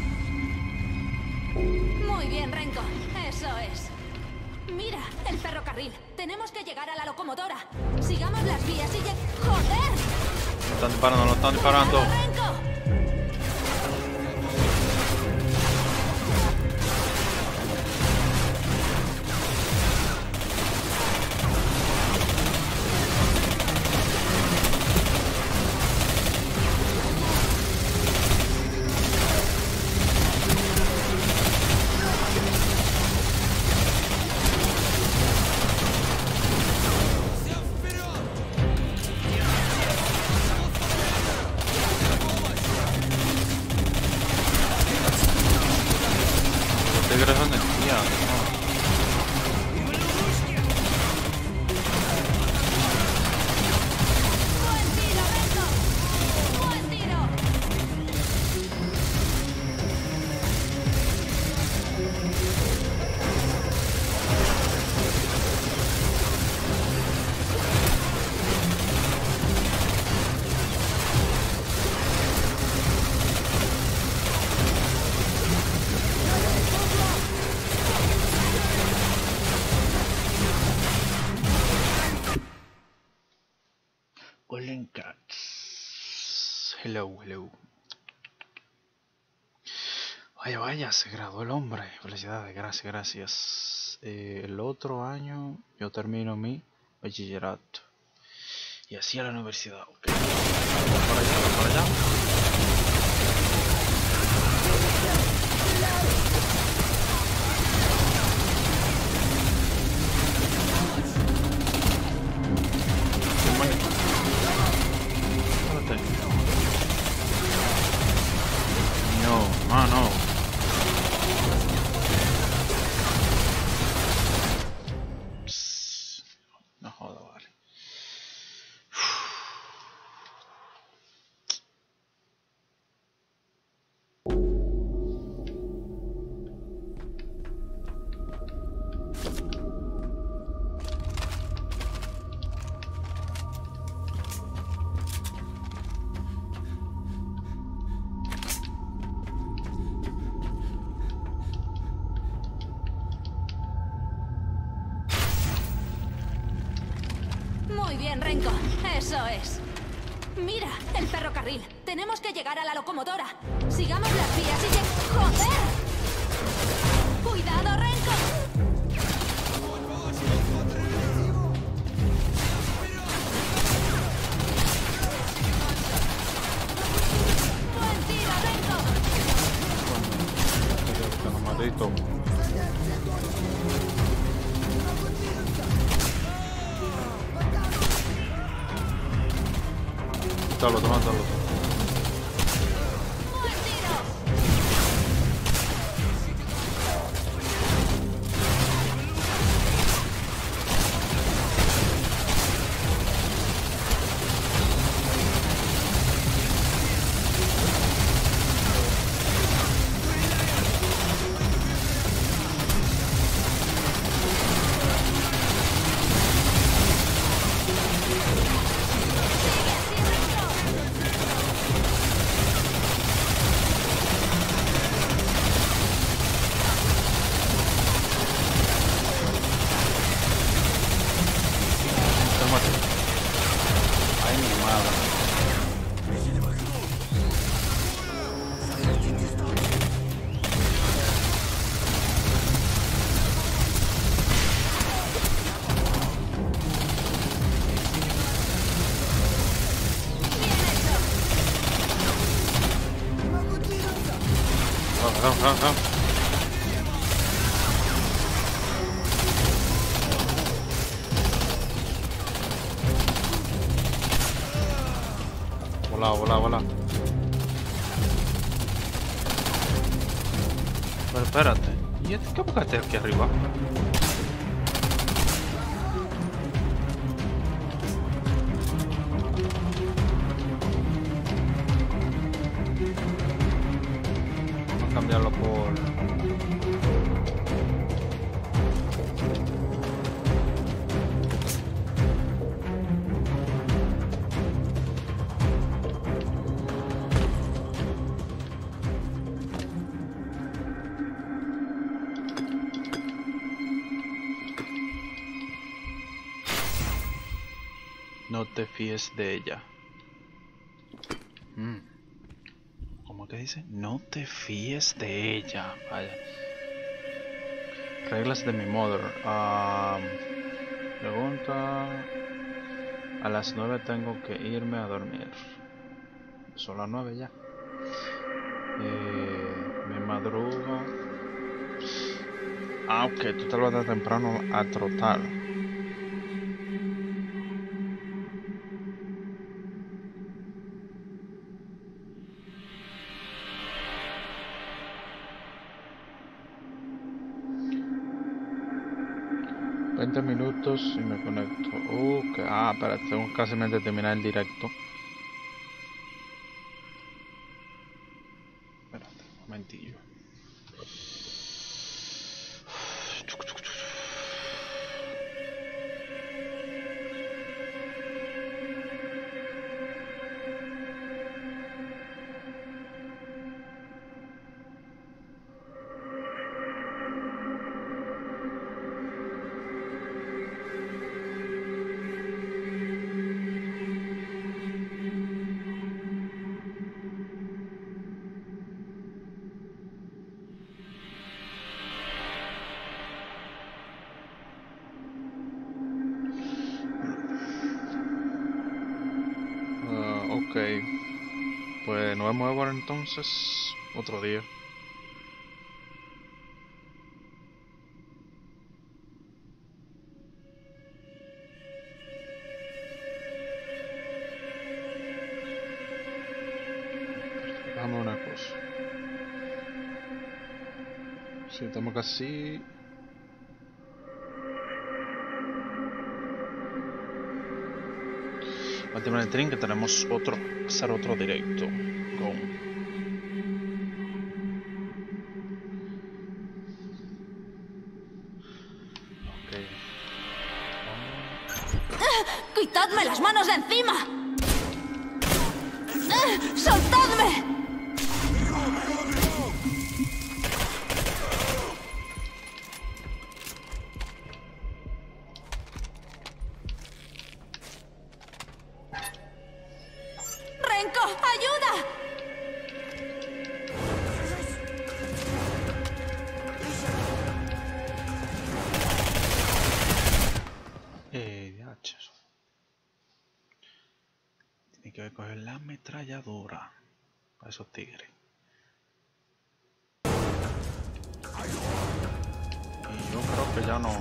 Muy bien, Renko. Eso es. Mira, el ferrocarril. ferrocarril. Tenemos que llegar a la locomotora. Sigamos las vías y lleg... ¡Joder! Lo están disparando, lo están disparando. ¡Cuidado, Renko! Golden Cats. Hello, hello. Vaya, vaya, se graduó el hombre. Felicidades, gracias, gracias. Eh, el otro año yo termino mi bachillerato. Y así a la universidad. Okay. Vamos para allá, vamos para allá. No, ah, no. Psst. No joda, vale. Muy bien, Renko. Eso es. Mira, el ferrocarril. Tenemos que llegar a la locomotora. Sigamos las vías y lleg... ¡Joder! ¡Cuidado, Renko! ¡Buen tiro, Renko! Maldito. Mátalo, mátalo. ¡Buen tiro! Ay, mi madre. Vamos, vamos, vamos, vamos. Volá, volá, volá. Pero espérate. ¿Y este qué buscaste aquí arriba? Vamos a cambiarlo por... No te fíes de ella. Mm. ¿Cómo que dice? No te fíes de ella. Vaya. Reglas de mi mother. Uh, pregunta. A las nueve tengo que irme a dormir. Son las nueve ya. Eh, me madruga. Ah, ok. Tú te levantas temprano a trotar. veinte minutos y me conecto. Uh, que, ah, espera, tengo casi de terminar el directo. Espérate, un momentillo. Ok, pues nos vemos ahora entonces otro día. Déjame una cosa. Si estamos casi... Va a terminar el tren que tenemos otro, hacer otro directo con okay. ¡Quitadme las manos de encima! ¡Soltadme! Tiene que coger la ametralladora para esos tigres. Y yo creo que ya no.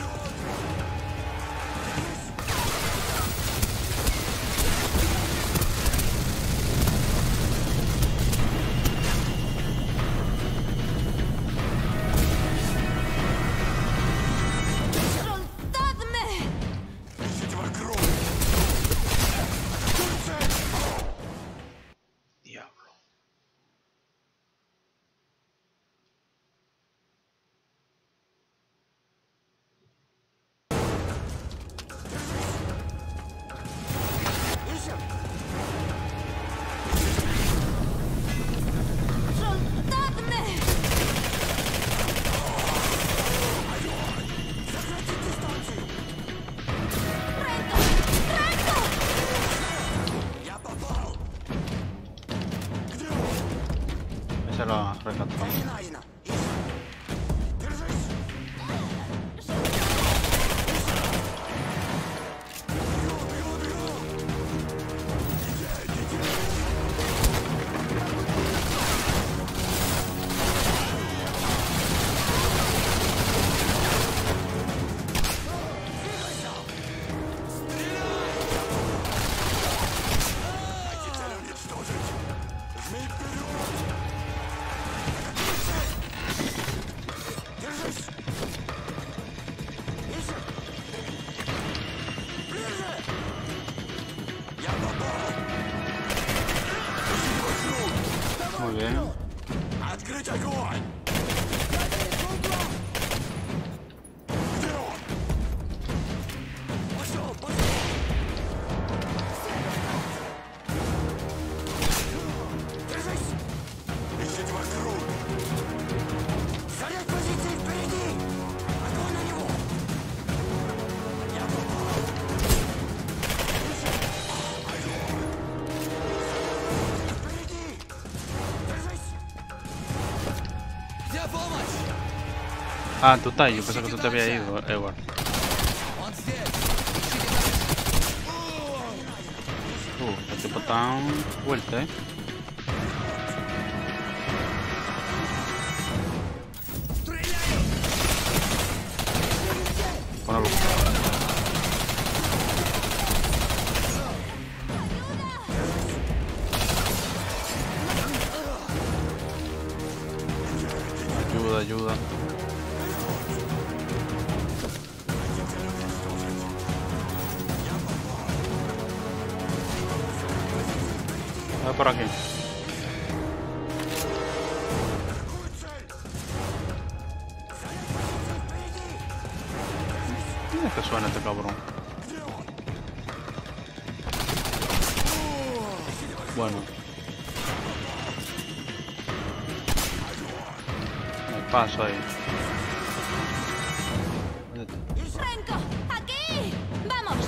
Se lo rescató. Muy bien. Ah, tú estás ahí. Yo pensé que tú te habías ido, Edward. Он здесь. Ищите дальше. Uh, el tipo tan fuerte, eh. Ponelo. Ayuda, ayuda. Voy por aquí. Mira que suena este cabrón. Bueno. Me paso ahí. ¡Renko! ¡Aquí! ¡Vamos!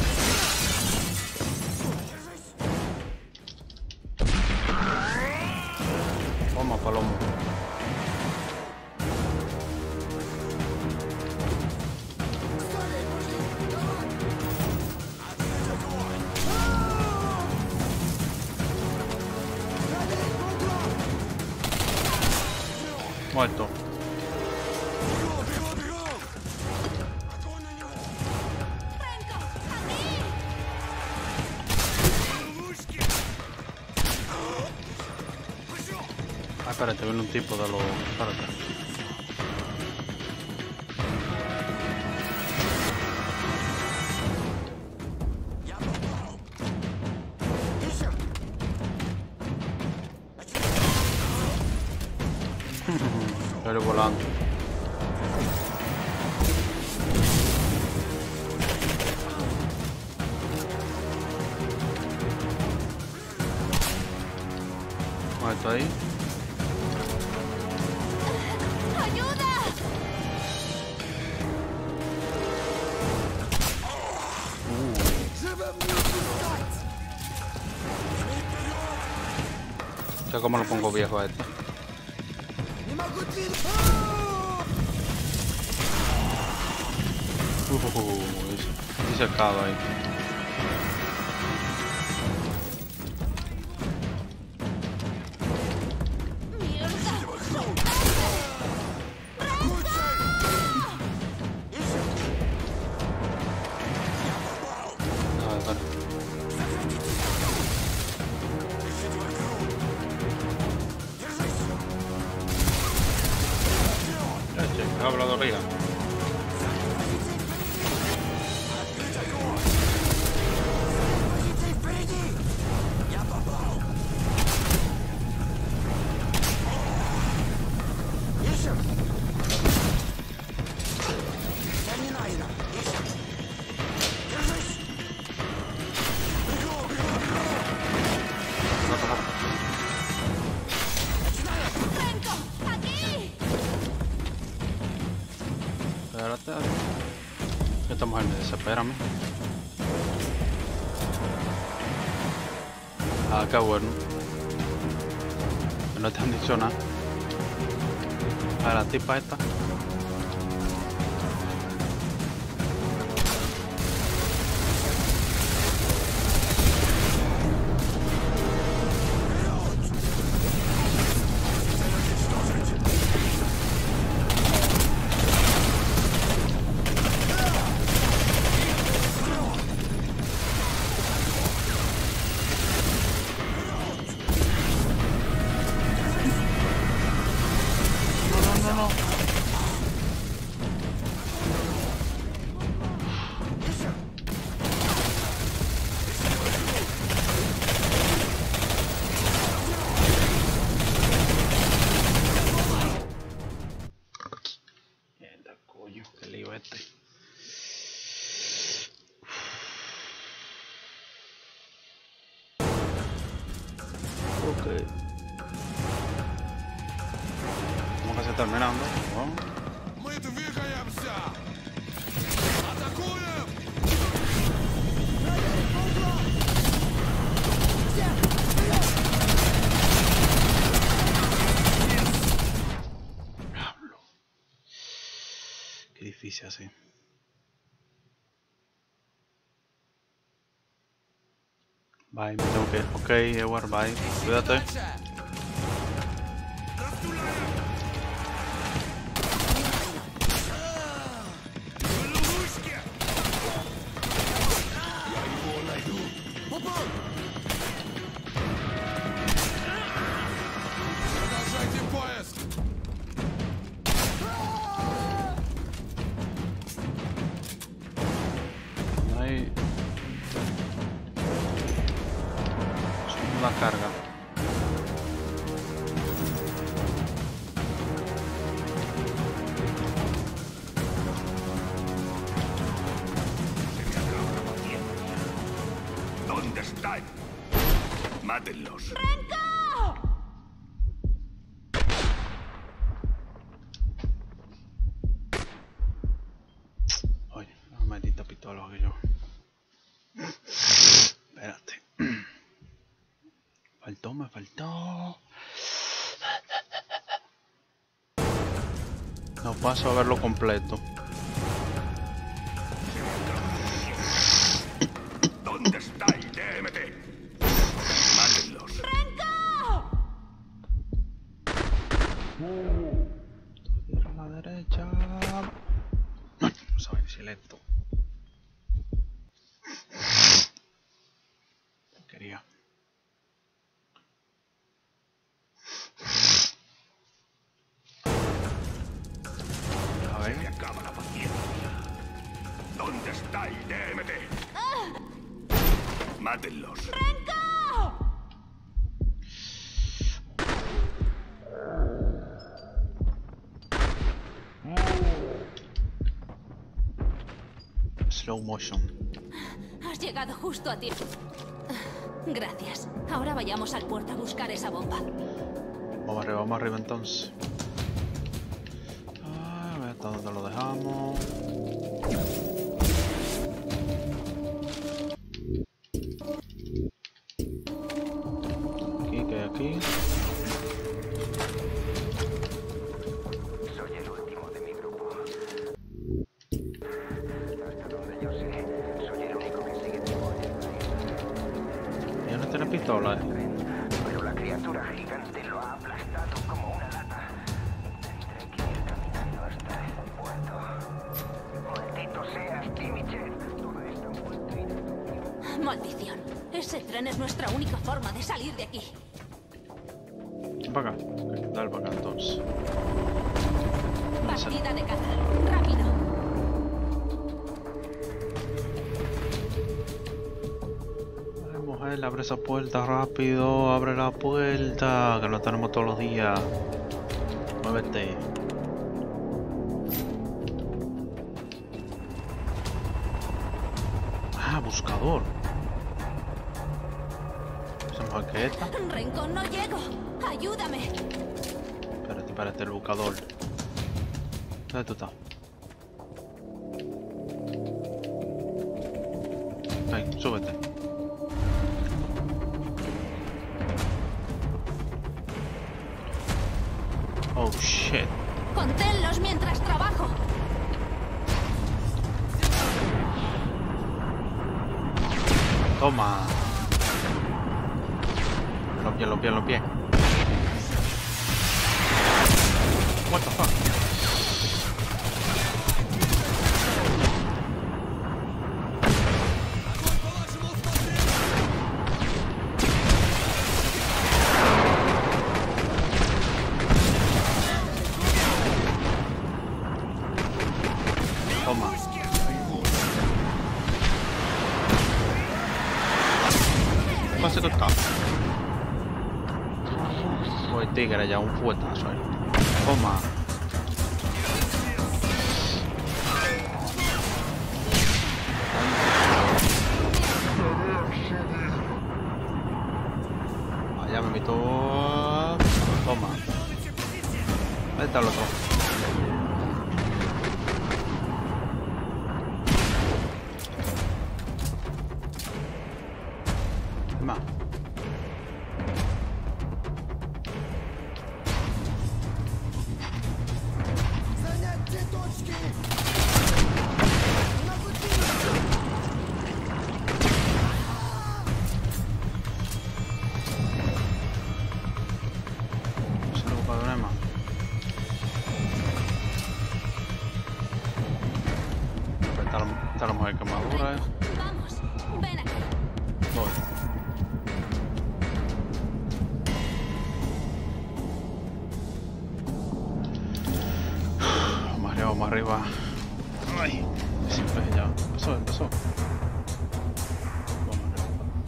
Toma, palomo. Muerto. ¡Renko! ¡Aquí! Ah, espérate, viene un tipo de los... Espérate. Sale volando. Muerto ahí. ¡Ayuda! Ya cómo lo pongo viejo a esto. Не могу двинуться! Uh, y se acaba ahí. ¡Mierda! A ver, vale. Leche, habladoría. ¡Renko! ¡Aquí! Espérate. Esta mujer me desespera a mí. Ah, qué bueno. No te han dicho nada. A la tipa esta. Mierda, coño, qué lío este. Ok. ¿Cómo que se está terminando? ¿No? Мы двигаемся! Атакуем! Diablo. Bye, me tengo que ir. Ok, Edward, bye. Cuídate. Продолжайте поиск! Hay una carga. ¿Dónde están? Mátenlos. Oye, una maldita pistola que yo. Espérate. Faltó, me faltó. No paso a verlo completo. ¿Dónde estáis? D M T. Mátenlos. Tiro a la derecha. No saben si lento. Quería. A Se me ver. acaba la paciencia. ¿Dónde estáis? D M T. Mátenlos. Slow motion. Has llegado justo a tiempo. Gracias. Ahora vayamos al puerto a buscar esa bomba. Vamos arriba, vamos arriba entonces. A ver hasta dónde lo dejamos. Aquí, que hay aquí. Soy el último de mi grupo. Hasta donde yo sé, soy el único que sigue vivo en el país. Ya no tiene pistola, eh. Pero la criatura gigante lo ha aplastado como una lata. Tendré que ir caminando hasta el puerto. Maldito seas, Timicher. Toda esta muerte y destrucción. Maldición. Ese tren es nuestra única forma de salir de aquí. Ven para acá. Ok, dale para acá entonces. Partida de caza. Rápido. Ay, mujer, abre esa puerta rápido. Abre la puerta. Que lo tenemos todos los días. Muévete. Ah, buscador. ¿Esa mejor que esta? Rincón, no llego. Ayúdame. Espérate, espérate, el buscador. ¿Dónde tú estás? Ven, súbete. Oh shit. Conténlos mientras trabajo. Toma. Los pies, los pies, los pies. What the fuck? По вашему усмотрению! Toma. ¿Cómo se toca? Uy, tigre, ya un fuetazo ahí. Toma. Allá me invitó. Toma. Ahí está el otro. Más. Занять две точки! На пути! Esta es la mujer quemadura, eh. Vamos, ven aquí. Voy. Más arriba, más arriba. Ay, siempre ya. Empezó, empezó. Vamos arriba.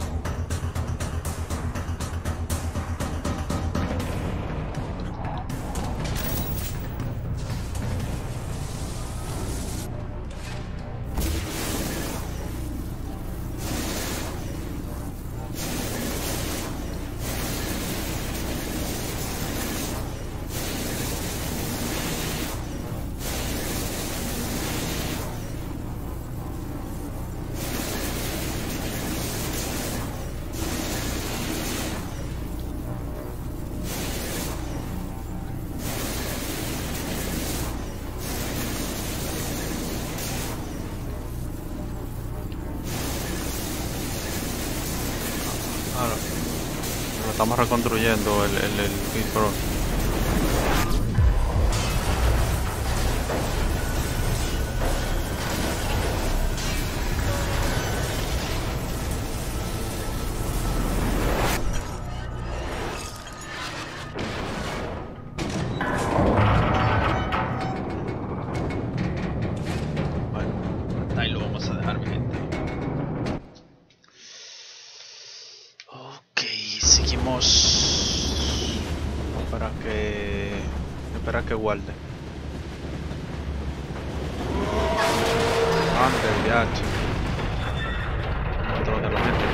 Claro. Lo estamos reconstruyendo el, el, el Big Pro. Bueno, ahí lo vamos a dejar, mi gente. Ok, seguimos. Para que. Espera que guarde. Ande, viaje. Otro de los gente.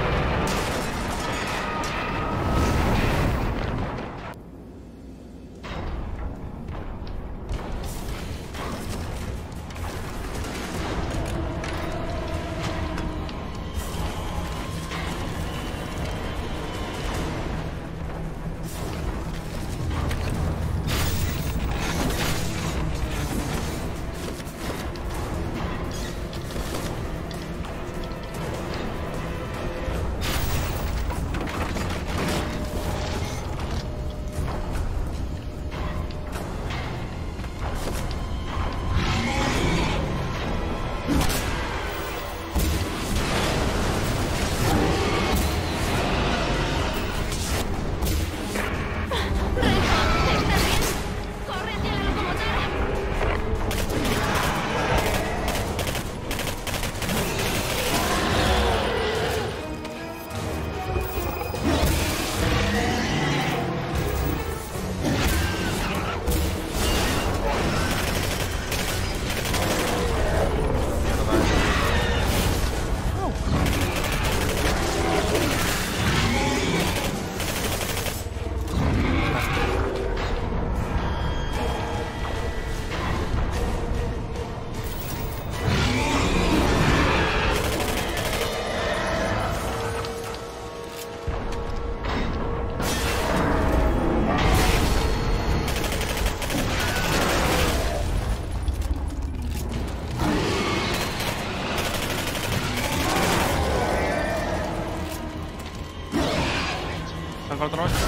Saca otra vez.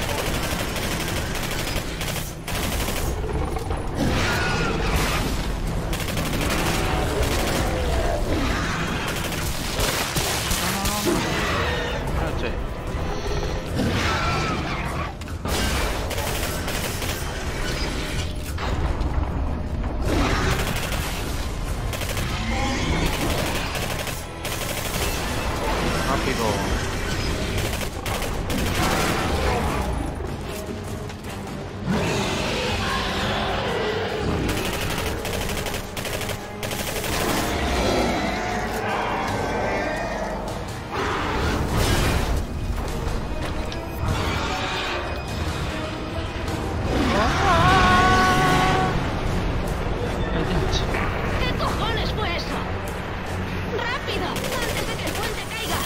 ¿Qué cojones fue eso? ¡Rápido! ¡Antes de que el puente caiga!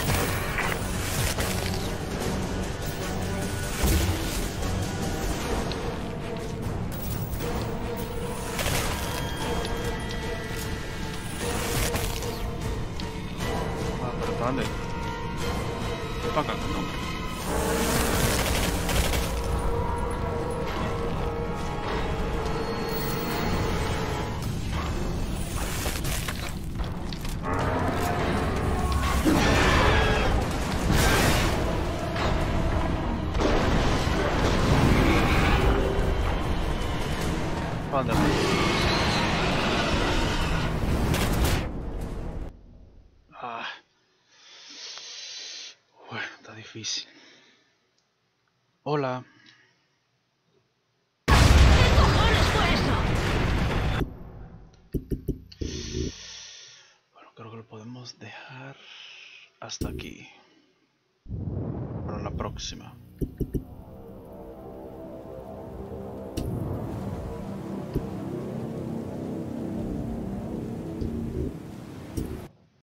Ah, pero ¿dónde? Para acá, no. Thunder. Ah. Bueno, está difícil. Hola. ¿Qué cojones fue eso? Bueno, creo que lo podemos dejar hasta aquí. Para la próxima.